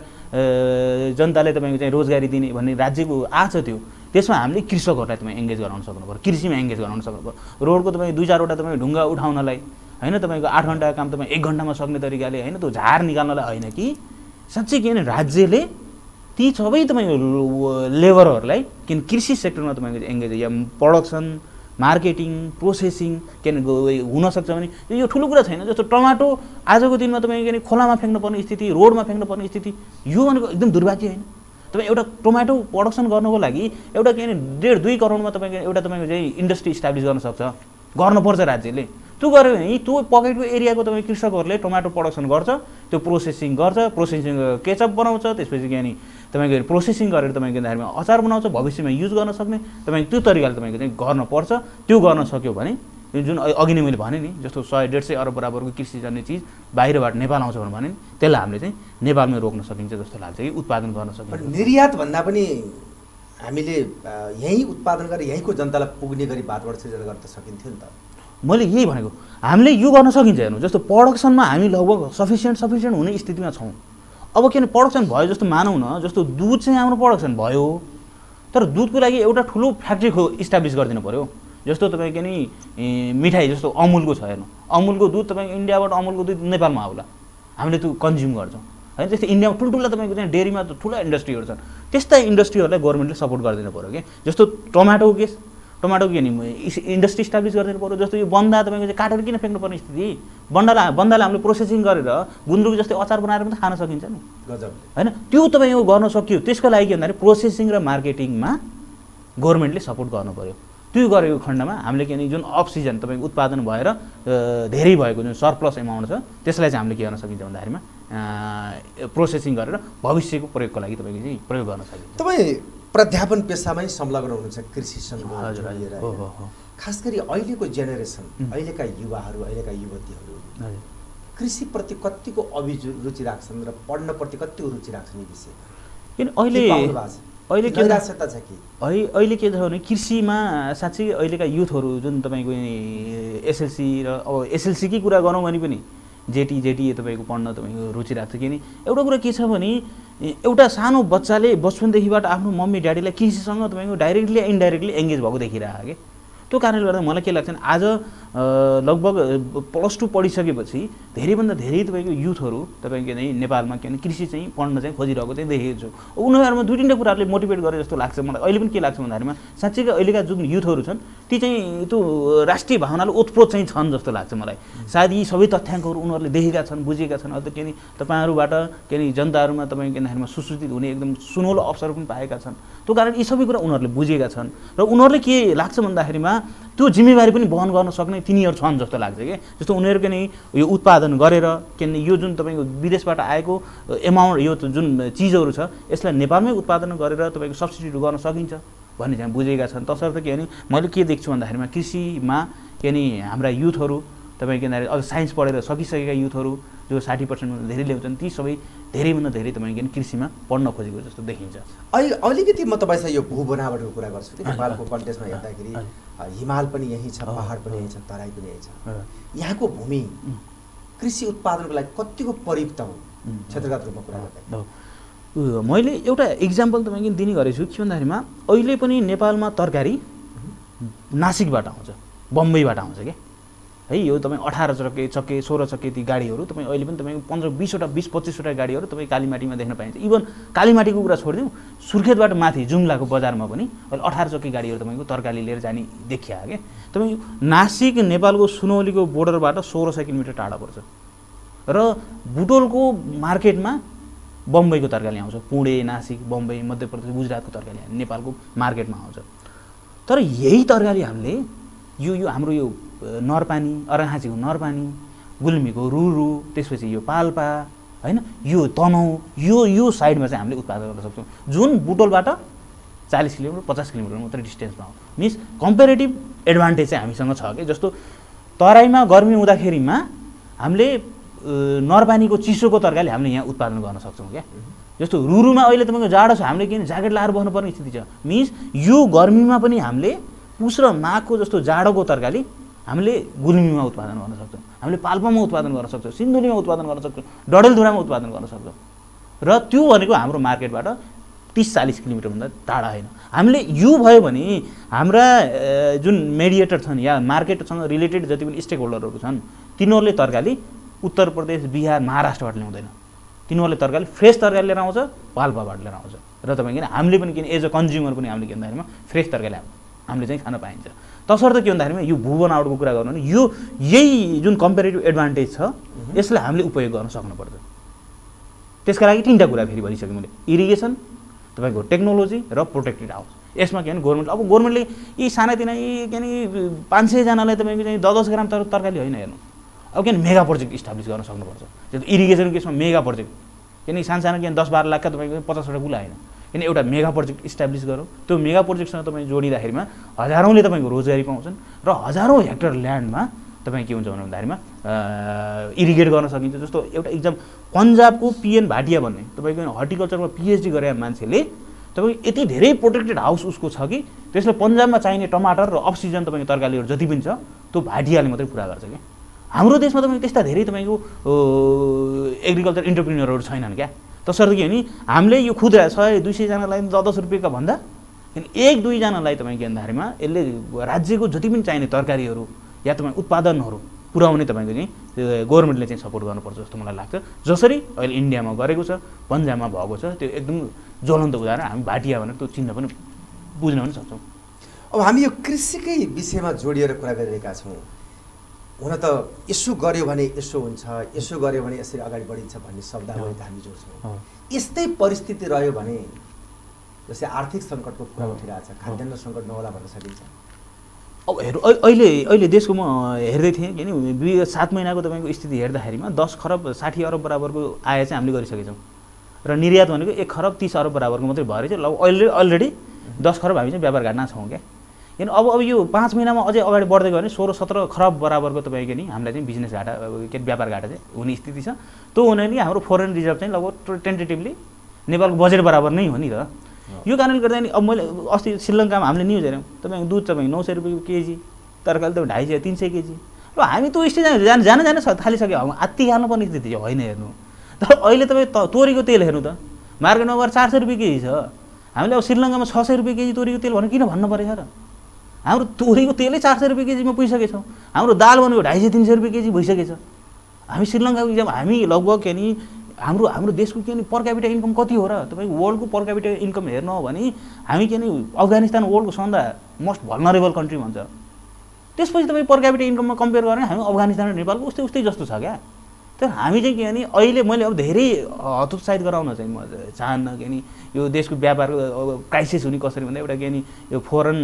जनताले तपाईँको चाहिँ रोजगारी दिने भन्ने राज्यको आछ थियो त्यसमा हामीले कृषकहरूलाई तपाईँ एङ्गेज गराउन सक्नु पर्यो कृषिमा एङ्गेज गराउन सक्नु पर्यो। रोडको तपाईँ दुई चारवटा तपाईँ ढुङ्गा उठाउनलाई होइन तपाईँको आठ घन्टाको काम तपाईँ एक घन्टामा सक्ने तरिकाले होइन त्यो झार निकाल्नलाई होइन कि साँच्चै के भने राज्यले ती सबै तपाईँको लेबरहरूलाई किन कृषि सेक्टरमा तपाईँको एङ्गेज या प्रोडक्सन मार्केटिङ प्रोसेसिङ के हुनसक्छ भने यो ठुलो कुरा छैन। जस्तो टमाटो आजको दिनमा तपाईँको के खोलामा फ्याँक्नुपर्ने स्थिति रोडमा फ्याँक्नुपर्ने स्थिति यो भनेको एकदम दुर्भाग्य होइन। तपाईँ एउटा टोमाटो प्रडक्सन गर्नको लागि एउटा के भने डेढ दुई करोडमा तपाईँको एउटा तपाईँको चाहिँ इन्डस्ट्री इस्टाब्लिस गर्न सक्छ गर्नुपर्छ राज्यले। त्यो गऱ्यो भने त्यो पकेटको एरियाको तपाईँ कृषकहरूले टोमाटो प्रडक्सन गर्छ त्यो प्रोसेसिङ गर्छ प्रोसेसिङ केचअप बनाउँछ त्यसपछि के भने तपाईँको प्रोसेसिङ गरेर तपाईँको दारमा अचार बनाउँछ भविष्यमा युज गर्न सक्ने तपाईँ त्यो तरिकाले तपाईँको चाहिँ गर्नुपर्छ। त्यो गर्न सक्यो भने जुन अघि नै मैले भने नि जस्तो सय डेढ सय अरब बराबरको कृषि जन्य चिज बाहिरबाट नेपाल आउँछ भनेर भने त्यसलाई हामीले चाहिँ नेपालमै रोक्न सकिन्छ जस्तो लाग्छ कि उत्पादन गर्न सकिन्छ। निर्यात भन्दा पनि हामीले यहीँ उत्पादन गरेर यहीँको जनतालाई पुग्ने गरी बाटबाट सृजना गर्न त सकिन्थ्यो नि त। मैले यही भनेको हामीले यो गर्न सकिन्छ हेर्नु जस्तो प्रडक्सनमा हामी लगभग सफिसियन्ट सफिसियन्ट हुने स्थितिमा छौँ। अब किन प्रडक्सन भयो जस्तो मानौँ न जस्तो दुध चाहिँ हाम्रो प्रडक्सन भयो तर दुधको लागि एउटा ठुलो फ्याक्ट्री खो इस्टाब्लिस गरिदिनु पऱ्यो। जस्तो तपाईँको नि मिठाई जस्तो अमुलको छ हेर्नु अमुलको दुध तपाईँ इन्डियाबाट अमुलको दुध नेपालमा आउला हामीले त्यो कन्ज्युम गर्छौँ होइन। त्यस्तै इन्डियामा ठुल्ठुला तपाईँको चाहिँ डेरीमा त ठुला इन्डस्ट्रीहरू छन् त्यस्ता इन्डस्ट्रीहरूलाई गभर्मेन्टले सपोर्ट गरिदिनु पऱ्यो कि जस्तो टमाटोको केस टमाटोको के नि इन्डस्ट्री इस्टाब्लिस गरिदिनु पऱ्यो। जस्तो यो बन्दा तपाईँको चाहिँ काटेर किन फ्याँक्नुपर्ने स्थिति बन्दालाई बन्दालाई हामीले प्रोसेसिङ गरेर गुन्द्रुक जस्तै अचार बनाएर पनि खान सकिन्छ नि गजब होइन। त्यो तपाईँ यो गर्न सक्यो त्यसको लागि के भन्दाखेरि प्रोसेसिङ र मार्केटिङमा गभर्मेन्टले सपोर्ट गर्नु पऱ्यो। त्यो गरेको खण्डमा हामीले के भने जुन अफ सिजन तपाईँको उत्पादन भएर धेरै भएको जुन सरप्लस एमाउन्ट छ त्यसलाई चाहिँ हामीले के गर्न सकिन्छ भन्दाखेरिमा प्रोसेसिङ गरेर भविष्यको प्रयोगको लागि तपाईँको चाहिँ प्रयोग गर्न सकिन्छ। तपाईँ प्राध्यापन पेसामै संलग्न हुनुहुन्छ कृषिसँग लिएर खास गरी अहिलेको जेनेरेसन अहिलेका युवाहरू अहिलेका युवतीहरू कृषिप्रति कतिको अभिरुचि राख्छन् र पढ्नप्रति कतिको रुचि राख्छन् यी विषयमा? किन अहिले अहिले के आवश्यकता छ कि है अहिले के छ भने कृषिमा साँच्चै अहिलेका युथहरू जुन तपाईँको एसएलसी र अब एसएलसीकै कुरा गरौँ भने पनि जेटी जेटी तपाईँको पढ्न तपाईँको रुचि राख्छ। किन एउटा कुरा के छ भने एउटा सानो बच्चाले बचपनदेखिबाट आफ्नो मम्मी ड्याडीलाई कृषिसँग तपाईँको डाइरेक्टली इन्डाइरेक्टली एङ्गेज भएको देखिरहेको क्या। त्यो कारणले गर्दा मलाई के लाग्छ भने आज लगभग प्लस टू पढिसकेपछि धेरैभन्दा धेरै तपाईँको युथहरू तपाईँको नै नेपालमा के भने कृषि चाहिँ पढ्न चाहिँ खोजिरहेको चाहिँ देखेको छु। उनीहरूमा दुई तिनवटा कुराहरूले मोटिभेट गरे जस्तो लाग्छ मलाई। अहिले पनि के लाग्छ भन्दाखेरिमा साँच्चैकै अहिलेका जुन युथहरू छन् ती चाहिँ त्यो राष्ट्रिय भावनाले ओतप्रोत चाहिँ छन् जस्तो लाग्छ मलाई। सायद यी सबै तथ्याङ्कहरू उनीहरूले देखेका छन्, बुझेका छन्। अझ के नि तपाईँहरूबाट के नि जनताहरूमा तपाईँको भन्दाखेरिमा सुसूचित हुने एकदम सुनौलो अवसर पनि पाएका छन्। त्यो कारण यी सबै कुरा उनीहरूले बुझेका छन् र उनीहरूले के लाग्छ भन्दाखेरिमा त्यो जिम्मेवारी पनि वहन गर्न सक्ने तिनीहरू छन् जस्तो लाग्छ कि। जस्तो उनीहरूको नै यो उत्पादन गरेर किनभने यो जुन तपाईँको विदेशबाट आएको एमाउन्ट यो जुन चिजहरू छ यसलाई नेपालमै उत्पादन गरेर तपाईँको सब्सिडी गर्न सकिन्छ भन्ने चाहिँ बुझेका छन्। तसर्थ के भने मैले के देख्छु भन्दाखेरिमा कृषिमा के नि हाम्रा युथहरू तपाईँको अझ साइन्स पढेर सकिसकेका युथहरू जो साठी पर्सेन्टभन्दा धेरै ल्याउँछन् ती सबै धेरैभन्दा धेरै तपाईँको कृषिमा पढ्न खोजेको जस्तो देखिन्छ। अहिले अलिकति म तपाईँसँग यो भू बनावटको कुरा गर्छु कि नेपालको कन्टेक्स्टमा हेर्दाखेरि हिमाल पनि यहीँ छ, पहाड पनि यहीँ छ, तराई पनि यहीँ छ। यहाँको भूमि कृषि उत्पादनको लागि कतिको प्रयुक्त हो क्षेत्रगत रूपमा कुरा गर्दा? मैले एउटा इक्जाम्पल तपाईँको दिने गरेको छु के भन्दाखेरिमा अहिले पनि नेपालमा तरकारी नासिकबाट आउँछ, बम्बईबाट आउँछ क्या है। यो तपाईँ अठार चक्के चक्के सोह्र चक्के ती गाडीहरू तपाईँ अहिले पनि तपाईँको पन्ध्र बिसवटा बिस पच्चिसवटा गाडीहरू तपाईँ कालीमाटीमा देख्न पाइन्छ। इभन कालीमाटीको कुरा छोडिदिउँ, सुर्खेतबाट माथि जुम्लाको बजारमा पनि अहिले अठार चक्के गाडीहरू तपाईँको तरकारी लिएर जाने देखिया क्या। तपाईँ नासिक नेपालको सुनौलीको बोर्डरबाट सोह्र सय किलोमिटर टाढा पर्छ र बुटोलको मार्केटमा बम्बईको तरकारी आउँछ। पुणे, नासिक, बम्बई, मध्य प्रदेश, गुजरातको तरकारी नेपालको मार्केटमा आउँछ। तर यही तरकारी हामीले यो यो हाम्रो यो नरपानी, अरहाँसीको नरपानी, गुल्मीको रुरु, त्यसपछि यो पाल्पा होइन, यो तनहुँ, यो यो साइडमा चाहिँ हामीले उत्पादन गर्न सक्छौँ जुन बुटोलबाट चालीस किलोमिटर पचास किलोमिटर मात्रै डिस्टेन्समा हो। मिन्स कम्पेरेटिभ एडभान्टेज चाहिँ हामीसँग छ कि। जस्तो तराईमा गर्मी हुँदाखेरिमा हामीले नरपानीको चिसोको तरकारी हामीले यहाँ उत्पादन गर्न सक्छौँ क्या। जस्तो रुरुमा अहिले तपाईँको जाडो छ, हामीले किन ज्याकेट लाएर बस्नुपर्ने स्थिति छ। मिन्स यो गर्मीमा पनि हामीले पुस र माघको जस्तो जाडोको तरकारी हामीले गुल्मीमा उत्पादन गर्न सक्छौँ, हामीले पाल्पामा उत्पादन गर्न सक्छौँ, सिन्धुलीमा उत्पादन गर्न सक्छौँ, डडेलधुरामा उत्पादन गर्न सक्छौँ। र त्यो भनेको हाम्रो मार्केटबाट तिस चालीस किलोमिटरभन्दा टाढा होइन। हामीले यो भयो भने हाम्रा जुन मेडिएटर छन् या मार्केटसँग रिलेटेड जति पनि स्टेक होल्डरहरू छन् तिनीहरूले तरकारी उत्तर प्रदेश, बिहार, महाराष्ट्रबाट ल्याउँदैन। तिनीहरूले तरकारी फ्रेस तरकारी लिएर आउँछ, पाल्पाबाट लिएर आउँछ। र तपाईँको किन हामीले पनि किन एज अ कन्ज्युमर पनि हामीले के भन्दाखेरिमा फ्रेस तरकारी हामीले चाहिँ खान पाइन्छ। तसर्थ के भन्दाखेरिमा यो भू बनावटको कुरा गर्नु भने यो यही जुन कम्पेरेटिभ एडभान्टेज छ यसलाई हामीले उपयोग गर्न सक्नुपर्छ। त्यसका लागि तिनवटा कुरा फेरि भनिसकेँ मैले, इरिगेसन, तपाईँको टेक्नोलोजी र प्रोटेक्टेड हाउस। यसमा के भने गभर्मेन्ट अब गभर्मेन्टले यी सानातिना यी के नि पाँच सयजनालाई तपाईँको चाहिँ दस दस ग्राम तर तरकारी होइन हेर्नु, अब किन मेगा प्रोजेक्ट इस्टाब्लिस गर्न सक्नुपर्छ। त्यो इरिगेसनको केसमा मेगा प्रोजेक्ट किन सानो सानो किन दस बाह्र लाखका तपाईँको पचासवटा गुला होइन, किन एउटा मेगा प्रोजेक्ट इस्टाब्लिस गरौँ। त्यो मेगा प्रोजेक्टसँग तपाईँ जोडिँदाखेरिमा हजारौँले तपाईँको रोजगारी पाउँछन् र हजारौँ हेक्टर ल्यान्डमा तपाईँ के हुन्छ भन्दाखेरिमा इरिगेट गर्न सकिन्छ। जस्तो एउटा इक्जाम पन्जाबको पिएन भाटिया भन्ने तपाईँको हर्टिकल्चरमा पिएचडी गरेर मान्छेले तपाईँको यति धेरै प्रोटेक्टेड हाउस उसको छ कि त्यसले पन्जाबमा चाहिने टमाटर र अक्सिजन तपाईँको तरकारीहरू जति पनि छ त्यो भाटियाले मात्रै पुरा गर्छ क्या। हाम्रो देशमा तपाईँको त्यस्ता धेरै तपाईँको एग्रिकल्चर इन्टरप्रिन्यरहरू छैनन् क्या। तसर्थ के भने हामीले यो खुद्रा सय दुई सयजनालाई दस दस रुपियाँका भन्दा एक दुईजनालाई तपाईँ के भन्दाखेरिमा यसले राज्यको जति पनि चाहिने तरकारीहरू या तपाईँ उत्पादनहरू पुर्याउने तपाईँको चाहिँ गभर्मेन्टले चाहिँ सपोर्ट गर्नुपर्छ जस्तो मलाई लाग्छ। जसरी अहिले इन्डियामा गरेको छ, पन्जाबमा भएको छ, त्यो एकदम ज्वलन्त उदाहरण हामी भाटिया भनेर त्यो चिन्न पनि बुझ्न पनि सक्छौँ। अब हामी यो कृषिकै विषयमा जोडिएर कुरा गरिरहेका छौँ। हुन त यसो गऱ्यो भने यसो हुन्छ, यसो गऱ्यो भने यसरी अगाडि बढिन्छ भन्ने शब्दावली त हामी जोड्छौँ। यस्तै परिस्थिति रह्यो भने जस्तै आर्थिक सङ्कटको कुरा उठिरहेछ, खाद्यान्न सङ्कट नहोला भन्न सकिन्छ? अब हेर्नु अहिले अहिले देशको म हेर्दै थिएँ किन विगत सात महिनाको तपाईँको स्थिति हेर्दाखेरिमा दस खरब साठी अरब बराबरको आय चाहिँ हामीले गरिसकेछौँ र निर्यात भनेको एक खरब तिस अरब बराबरको मात्रै भएर चाहिँ लगभग अहिले अलरेडी दस खरब हामी चाहिँ व्यापार घाटमा छौँ क्या। किन अब अब यो पाँच महिनामा अझै अगाडि बढ्दै गयो भने सोह्र सत्र खरब बराबरको तपाईँको नि हामीलाई चाहिँ बिजनेस घाटा के व्यापार घाटा चाहिँ हुने स्थिति छ। त्यो हुनाले हाम्रो फरेन रिजर्भ चाहिँ लगभग टेन्टेटिभली नेपालको बजेट बराबर नै हो नि त। यो कारणले गर्दा नि अब मैले अस्ति श्रीलङ्कामा हामीले न्युज हेऱ्यौँ, तपाईँको दुध तपाईँको नौ सय रुपियाँ केजी, तरकारी त ढाई सय तिन सय केजी। र हामी त्यो स्टेज जान जान जान थालिसक्यो, आत्ति हाल्नुपर्ने स्थिति होइन हेर्नु। तर अहिले तपाईँ तोरीको तेल हेर्नु त, मार्केटमा गएर चार सय रुपियाँ केजी छ। हामीले अब श्रीलङ्कामा छ सय रुपियाँ केजी तोरीको तेल भनेर किन भन्नु परेछ र? हाम्रो तोरीको तेलै चार सय रुपियाँ केजीमा पुगिसकेछौँ। हाम्रो दाल भनेको ढाई सय तिन सय रुपियाँ केजी भइसकेछ। हामी श्रीलङ्काको इक्जाम हामी लगभग के नि हाम्रो हाम्रो देशको के नि पर क्यापिटा इन्कम कति हो र? तपाईँको वर्ल्डको पर क्यापिटा इन्कम हेर्नु हो भने हामी के नि अफगानिस्तान वर्ल्डको सबभन्दा मोस्ट भल्नरेबल कन्ट्री भन्छ। त्यसपछि तपाईँ पर क्यापिटा इन्कममा कम्पेयर गर्ने हामी अफगानिस्तान र नेपालको उस्तै उस्तै जस्तो छ क्या। तर हामी चाहिँ के भने अहिले मैले अब धेरै हतोत्साहित गराउन चाहिँ म चाहन्न कि नि यो देशको व्यापारको क्राइसिस हुने कसरी भन्दा एउटा के नि यो फरेन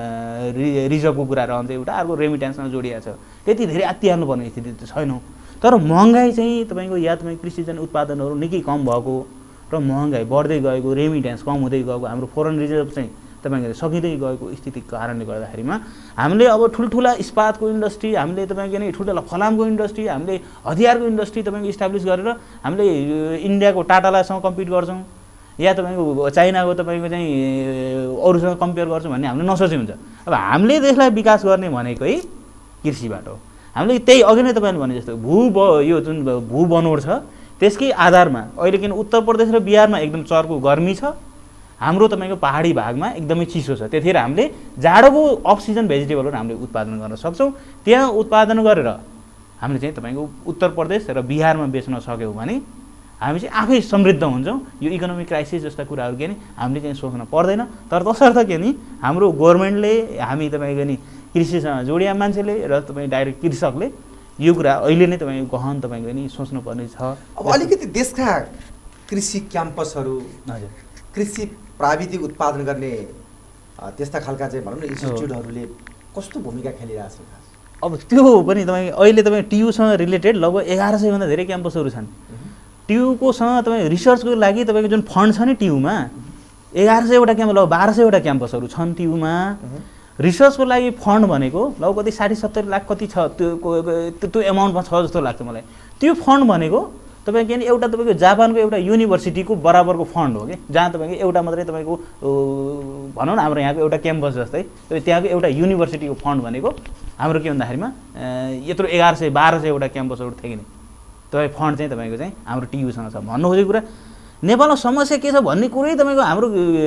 रिजर्भको कुरा रहन्छ, एउटा अर्को रेमिट्यान्समा जोडिएको छ। त्यति धेरै आत्तिहाल्नुपर्ने स्थिति त छैनौँ। तर महँगाई चाहिँ तपाईँको या तपाईँ कृषिजन्य उत्पादनहरू निकै कम भएको र महँगाई बढ्दै गएको, रेमिट्यान्स कम हुँदै गएको, हाम्रो फरेन रिजर्भ चाहिँ तपाईँको सकिँदै गएको स्थितिको कारणले गर्दाखेरिमा हामीले अब ठुल्ठुला इस्पातको इन्डस्ट्री, हामीले तपाईँको नि ठुल्ठुला फलामको इन्डस्ट्री, हामीले हतियारको इन्डस्ट्री तपाईँको इस्टाब्लिस गरेर हामीले इन्डियाको टाटालासँग कम्पिट गर्छौँ या तपाईँको चाइनाको तपाईँको चाहिँ अरूसँग कम्पेयर गर्छौँ भन्ने हामीले नसोचे हुन्छ। अब हामीले देशलाई विकास गर्ने भनेकै कृषिबाट हो। हामीले त्यही अघि नै तपाईँले भने जस्तो भू ब यो जुन भू बनोट छ त्यसकै आधारमा अहिले किन उत्तर प्रदेश र बिहारमा एकदम चर्को गर्मी छ, हाम्रो तपाईँको पहाडी भागमा एकदमै चिसो छ। त्यतिखेर हामीले जाडोको अफ सिजन भेजिटेबलहरू हामीले उत्पादन गर्न सक्छौँ। त्यहाँ उत्पादन गरेर हामीले चाहिँ तपाईँको उत्तर प्रदेश र बिहारमा बेच्न सक्यौँ भने हामी चाहिँ आफै समृद्ध हुन्छौँ। यो इकोनोमिक क्राइसिस जस्ता कुराहरू के नि हामीले चाहिँ सोच्न पर्दैन। तर तसर्थ के नि हाम्रो गभर्मेन्टले, हामी तपाईँको नि कृषिसँग जोडिया मान्छेले र तपाईँ डाइरेक्ट कृषकले यो कुरा अहिले नै तपाईँको गहन तपाईँको नि सोच्नुपर्ने छ। अब अलिकति देशका कृषि क्याम्पसहरू, हजुर, कृषि प्राविधिक उत्पादन गर्ने त्यस्ता खालका चाहिँ भनौँ न इन्स्टिट्युटहरूले कस्तो भूमिका खेलिरहेछ? अब त्यो पनि तपाईँ अहिले तपाईँ टियुसँग रिलेटेड लगभग एघार सयभन्दा धेरै क्याम्पसहरू छन्। टियुकोसँग तपाईँ रिसर्चको लागि तपाईँको जुन फन्ड छ नि टियुमा एघार सयवटा क्याम्प लगभग बाह्र सयवटा क्याम्पसहरू छन् टियुमा। रिसर्चको लागि फन्ड भनेको लगभग कति साठी सत्तरी लाख कति छ, त्यो त्यो एमाउन्टमा छ जस्तो लाग्छ मलाई। त्यो फन्ड भनेको तपाईँको के एउटा तपाईँको जापानको एउटा युनिभर्सिटीको बराबरको फन्ड हो कि, जहाँ तपाईँको एउटा मात्रै तपाईँको भनौँ न हाम्रो यहाँको एउटा क्याम्पस जस्तै त्यहाँको एउटा युनिभर्सिटीको फन्ड भनेको हाम्रो के भन्दाखेरिमा यत्रो एघार सय बाह्र सयवटा क्याम्पसहरू थियो कि तपाईँ फन्ड चाहिँ तपाईँको चाहिँ हाम्रो टियुसँग छ। भन्नु खोजेको कुरा नेपालमा समस्या के छ भन्ने कुरै तपाईँको हाम्रो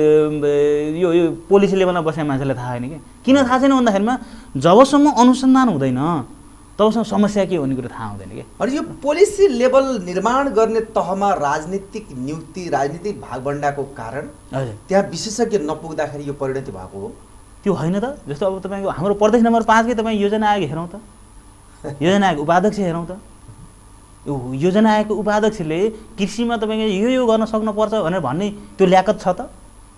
यो यो पोलिसी लेभलमा बसेका मान्छेलाई थाहा छैन कि। किन थाहा छैन भन्दाखेरिमा जबसम्म अनुसन्धान हुँदैन तबसम्म समस्या के भन्ने कुरा थाहा हुँदैन कि। अनि यो पोलिसी लेभल निर्माण गर्ने तहमा राजनीतिक नियुक्ति, राजनीतिक भागभण्डाको कारण त्यहाँ विशेषज्ञ नपुग्दाखेरि यो परिणति भएको हो? त्यो होइन त। जस्तो अब तपाईँको हाम्रो प्रदेश नम्बर पाँचकै तपाईँ योजना आयोग हेरौँ त, योजना आयोग उपाध्यक्ष हेरौँ त। यो योजना आयोगको उपाध्यक्षले कृषिमा तपाईँको यो यो गर्न सक्नुपर्छ भनेर भन्ने त्यो ल्याकत छ त?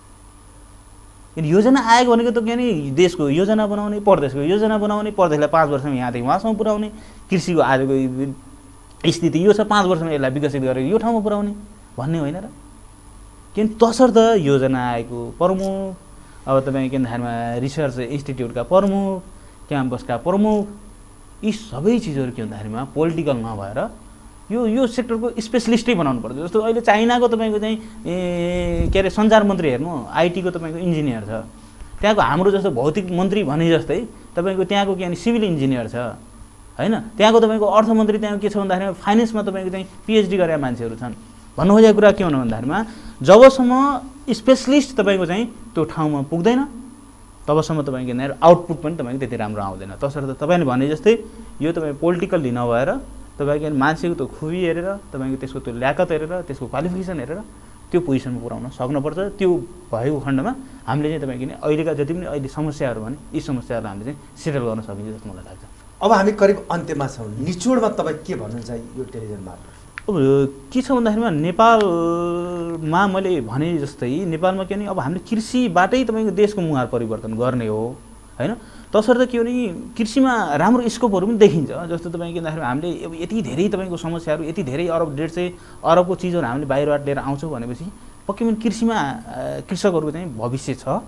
योजना आयोग भनेको त के नि देशको योजना बनाउने, प्रदेशको योजना बनाउने, प्रदेशलाई पाँच वर्षमा यहाँदेखि वहाँसम्म पुर्याउने, कृषिको आजको स्थिति यो छ पाँच वर्षमा यसलाई विकसित गरेर यो ठाउँमा पुर्याउने भन्ने होइन र? किन तसर्थ योजना आयोगको प्रमुख, अब तपाईँ के भन्दाखेरिमा रिसर्च इन्स्टिट्युटका प्रमुख, क्याम्पसका प्रमुख, यी सबै चिजहरू के भन्दाखेरिमा पोलिटिकल नभएर यो यो सेक्टरको स्पेसलिस्टै बनाउनु पर्छ। जस्तो अहिले चाइनाको तपाईँको चाहिँ के अरे सञ्चार मन्त्री हेर्नु, आइटीको तपाईँको इन्जिनियर छ। त्यहाँको हाम्रो जस्तो भौतिक मन्त्री भने जस्तै तपाईँको त्यहाँको के भने सिभिल इन्जिनियर छ होइन। त्यहाँको तपाईँको अर्थमन्त्री त्यहाँ के छ भन्दाखेरि फाइनेन्समा तपाईँको चाहिँ पिएचडी गरेका मान्छेहरू छन्। भन्नु खोजेको कुरा के हुनु भन्दाखेरिमा जबसम्म स्पेसलिस्ट तपाईँको चाहिँ त्यो ठाउँमा पुग्दैन तबसम्म तपाईँको यहाँनिर आउटपुट पनि तपाईँको त्यति राम्रो आउँदैन। तसर्थ तपाईँले भने जस्तै यो तपाईँ पोलिटिकल्ली नभएर तपाईँको मान्छेको त्यो खुबी हेरेर, तपाईँको त्यसको त्यो ल्याकत हेरेर, त्यसको क्वालिफिकेसन हेरेर त्यो पोजिसनमा पुर्याउन सक्नुपर्छ। त्यो भएको खण्डमा हामीले चाहिँ तपाईँको अहिलेका जति पनि अहिले समस्याहरू भने यी समस्याहरूलाई हामीले चाहिँ सेटल गर्न सकिन्छ जस्तो मलाई लाग्छ। अब हामी करिब अन्त्यमा छौँ, निचोडमा तपाईँ के भन्नुहुन्छ यो टेलिभिजन मार्फत? अब के छ भन्दाखेरिमा नेपालमा मैले भने जस्तै नेपालमा के भने अब हामीले कृषिबाटै तपाईँको देशको मुहार परिवर्तन गर्ने हो होइन। तसर्थ के भने कृषिमा राम्रो स्कोपहरू पनि देखिन्छ। जस्तो तपाईँ के भन्दाखेरि हामीले अब यति धेरै तपाईँको समस्याहरू, यति धेरै अरब डेढ सय अरबको चिजहरू हामीले बाहिरबाट लिएर आउँछौँ भनेपछि पक्कै पनि कृषिमा कृषकहरूको चाहिँ भविष्य छ।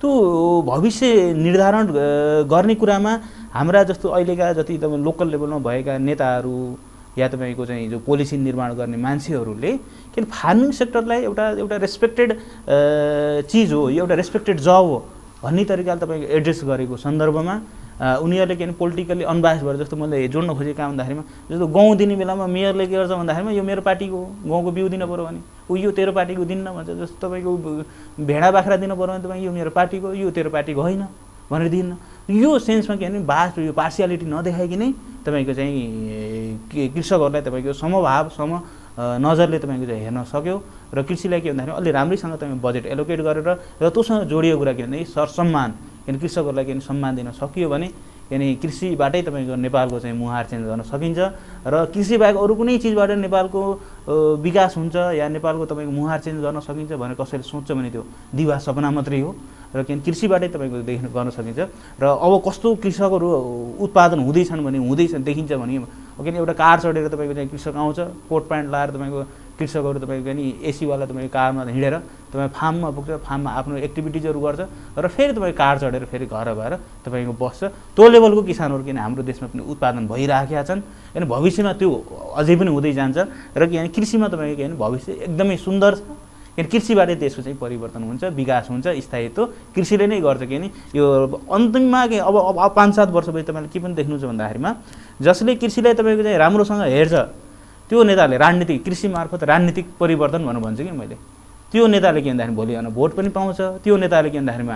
त्यो भविष्य निर्धारण गर्ने कुरामा हाम्रा जस्तो अहिलेका जति तपाईँ लोकल लेभलमा भएका नेताहरू या तपाईँको चाहिँ जो पोलिसी निर्माण गर्ने मान्छेहरूले किन फार्मिङ सेक्टरलाई एउटा एउटा रेस्पेक्टेड चिज हो, एउटा रेस्पेक्टेड जब हो भन्ने तरिकाले तपाईँको एड्रेस गरेको सन्दर्भमा उनीहरूले किन पोलिटिकली अनबायस भएर जस्तो मैले जोड्न खोजेको काम भन्दाखेरिमा जस्तो गहुँ दिने बेलामा मेयरले के गर्छ भन्दाखेरिमा यो मेरो पार्टीको गाउँको बिउ दिनु पऱ्यो भने ऊ यो तेरो पार्टीको दिन्न भन्छ। जस्तो तपाईँको भेडा बाख्रा दिनु पऱ्यो भने तपाईँ यो मेरो पार्टीको, यो तेरो पार्टीको होइन भनेर दिन्न। यो सेन्समा के भने बास यो पार्सियालिटी नदेखाइकन तपाईँको चाहिँ कृषकहरूलाई तपाईँको समभाव सम नजरले तपाईँको चाहिँ हेर्न सक्यो र कृषिलाई के भन्दाखेरि अलि राम्रैसँग तपाईँ बजेट एलोकेट गरेर र त्योसँग जोडिएको कुरा के भन्दाखेरि सरसम्मान किन कृषकहरूलाई किन सम्मान दिन सकियो भने किन कृषिबाटै तपाईँको नेपालको चाहिँ मुहार चेन्ज गर्न सकिन्छ र कृषि बाहेक अरू कुनै चिजबाट नेपालको विकास हुन्छ या नेपालको तपाईँको मुहार चेन्ज गर्न सकिन्छ भनेर कसैले सोच्छ भने त्यो दिवा सपना मात्रै हो र किन कृषिबाटै तपाईँको देख्न गर्न सकिन्छ। र अब कस्तो कृषकहरू उत्पादन हुँदैछन् भने हुँदैछ देखिन्छ भने किन एउटा कार चढेर तपाईँको चाहिँ कृषक आउँछ कोट प्यान्ट लाएर तपाईँको कृषकहरू तपाईँको नि एसीवाला तपाईँको कारमा हिँडेर तपाईँ फार्ममा पुग्छ, फार्ममा आफ्नो एक्टिभिटिजहरू गर्छ र फेरि तपाईँ कार चढेर फेरि घर भएर तपाईँको बस्छ। त्यो लेभलको किसानहरू किन हाम्रो देशमा पनि उत्पादन भइराखेका छन् किन भविष्यमा त्यो अझै पनि हुँदै जान्छ र किन कृषिमा तपाईँको किन भविष्य एकदमै सुन्दर छ किन कृषिबाटै देशको चाहिँ परिवर्तन हुन्छ, विकास हुन्छ, स्थायित्व कृषिले नै गर्छ। किन यो अन्तिममा के अब अब पाँच सात वर्षपछि तपाईँले के पनि देख्नुहुन्छ भन्दाखेरिमा जसले कृषिलाई तपाईँको चाहिँ राम्रोसँग हेर्छ त्यो नेताले राजनीतिक कृषि मार्फत राजनीतिक परिवर्तन भनेर भन्छु कि मैले, त्यो नेताले के भन्दाखेरि भोलि आउन भोट पनि पाउँछ, त्यो नेताले के भन्दाखेरिमा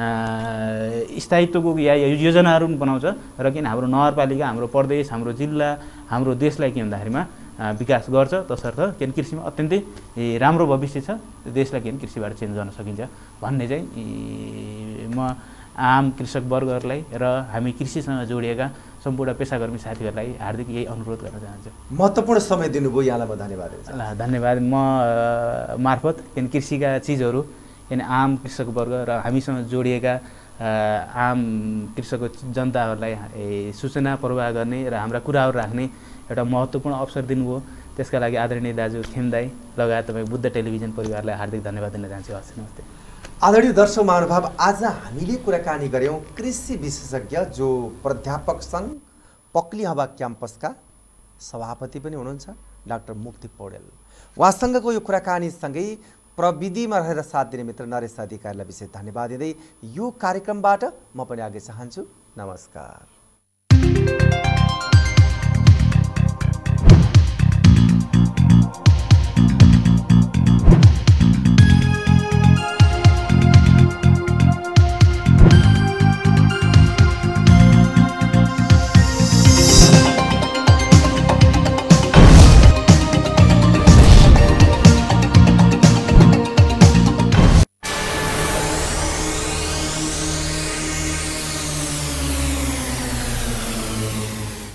स्थायित्वको या योजनाहरू पनि बनाउँछ र किन हाम्रो नगरपालिका, हाम्रो प्रदेश, हाम्रो जिल्ला, हाम्रो देशलाई के भन्दाखेरिमा विकास गर्छ। तसर्थ किन कृषिमा अत्यन्तै राम्रो भविष्य छ, देशलाई किन कृषिबाट चेन्ज गर्न सकिन्छ भन्ने चाहिँ म आम कृषक वर्गहरूलाई र हामी कृषिसँग जोडिएका सम्पूर्ण पेसाकर्मी साथीहरूलाई हार्दिक यही अनुरोध गर्न चाहन्छु। महत्त्वपूर्ण समय दिनुभयो, यहाँलाई म धन्यवाद दिन्छु। ल धन्यवाद। म मार्फत किन कृषिका चिजहरू किन आम कृषक वर्ग र हामीसँग जोडिएका आम कृषक जनताहरूलाई सूचना प्रवाह गर्ने र हाम्रा कुराहरू राख्ने एउटा महत्त्वपूर्ण अवसर दिनुभयो, त्यसका लागि आदरणीय दाजु खेमदाई लगायत तपाईँ बुद्ध टेलिभिजन परिवारलाई हार्दिक धन्यवाद दिन चाहन्छु। हस्, नमस्ते। आदरणीय दर्शक महानुभाव, आज हामीले कुराकानी गऱ्यौँ कृषि विशेषज्ञ जो प्राध्यापक सङ्घ पक्ली हवा क्याम्पसका सभापति पनि हुनुहुन्छ डाक्टर मुक्ति पौडेल। उहाँसँगको यो कुराकानीसँगै प्रविधिमा रहेर साथ दिने मित्र नरेश अधिकारीलाई विशेष धन्यवाद दिँदै यो कार्यक्रमबाट म पनि आगे चाहन्छु। नमस्कार।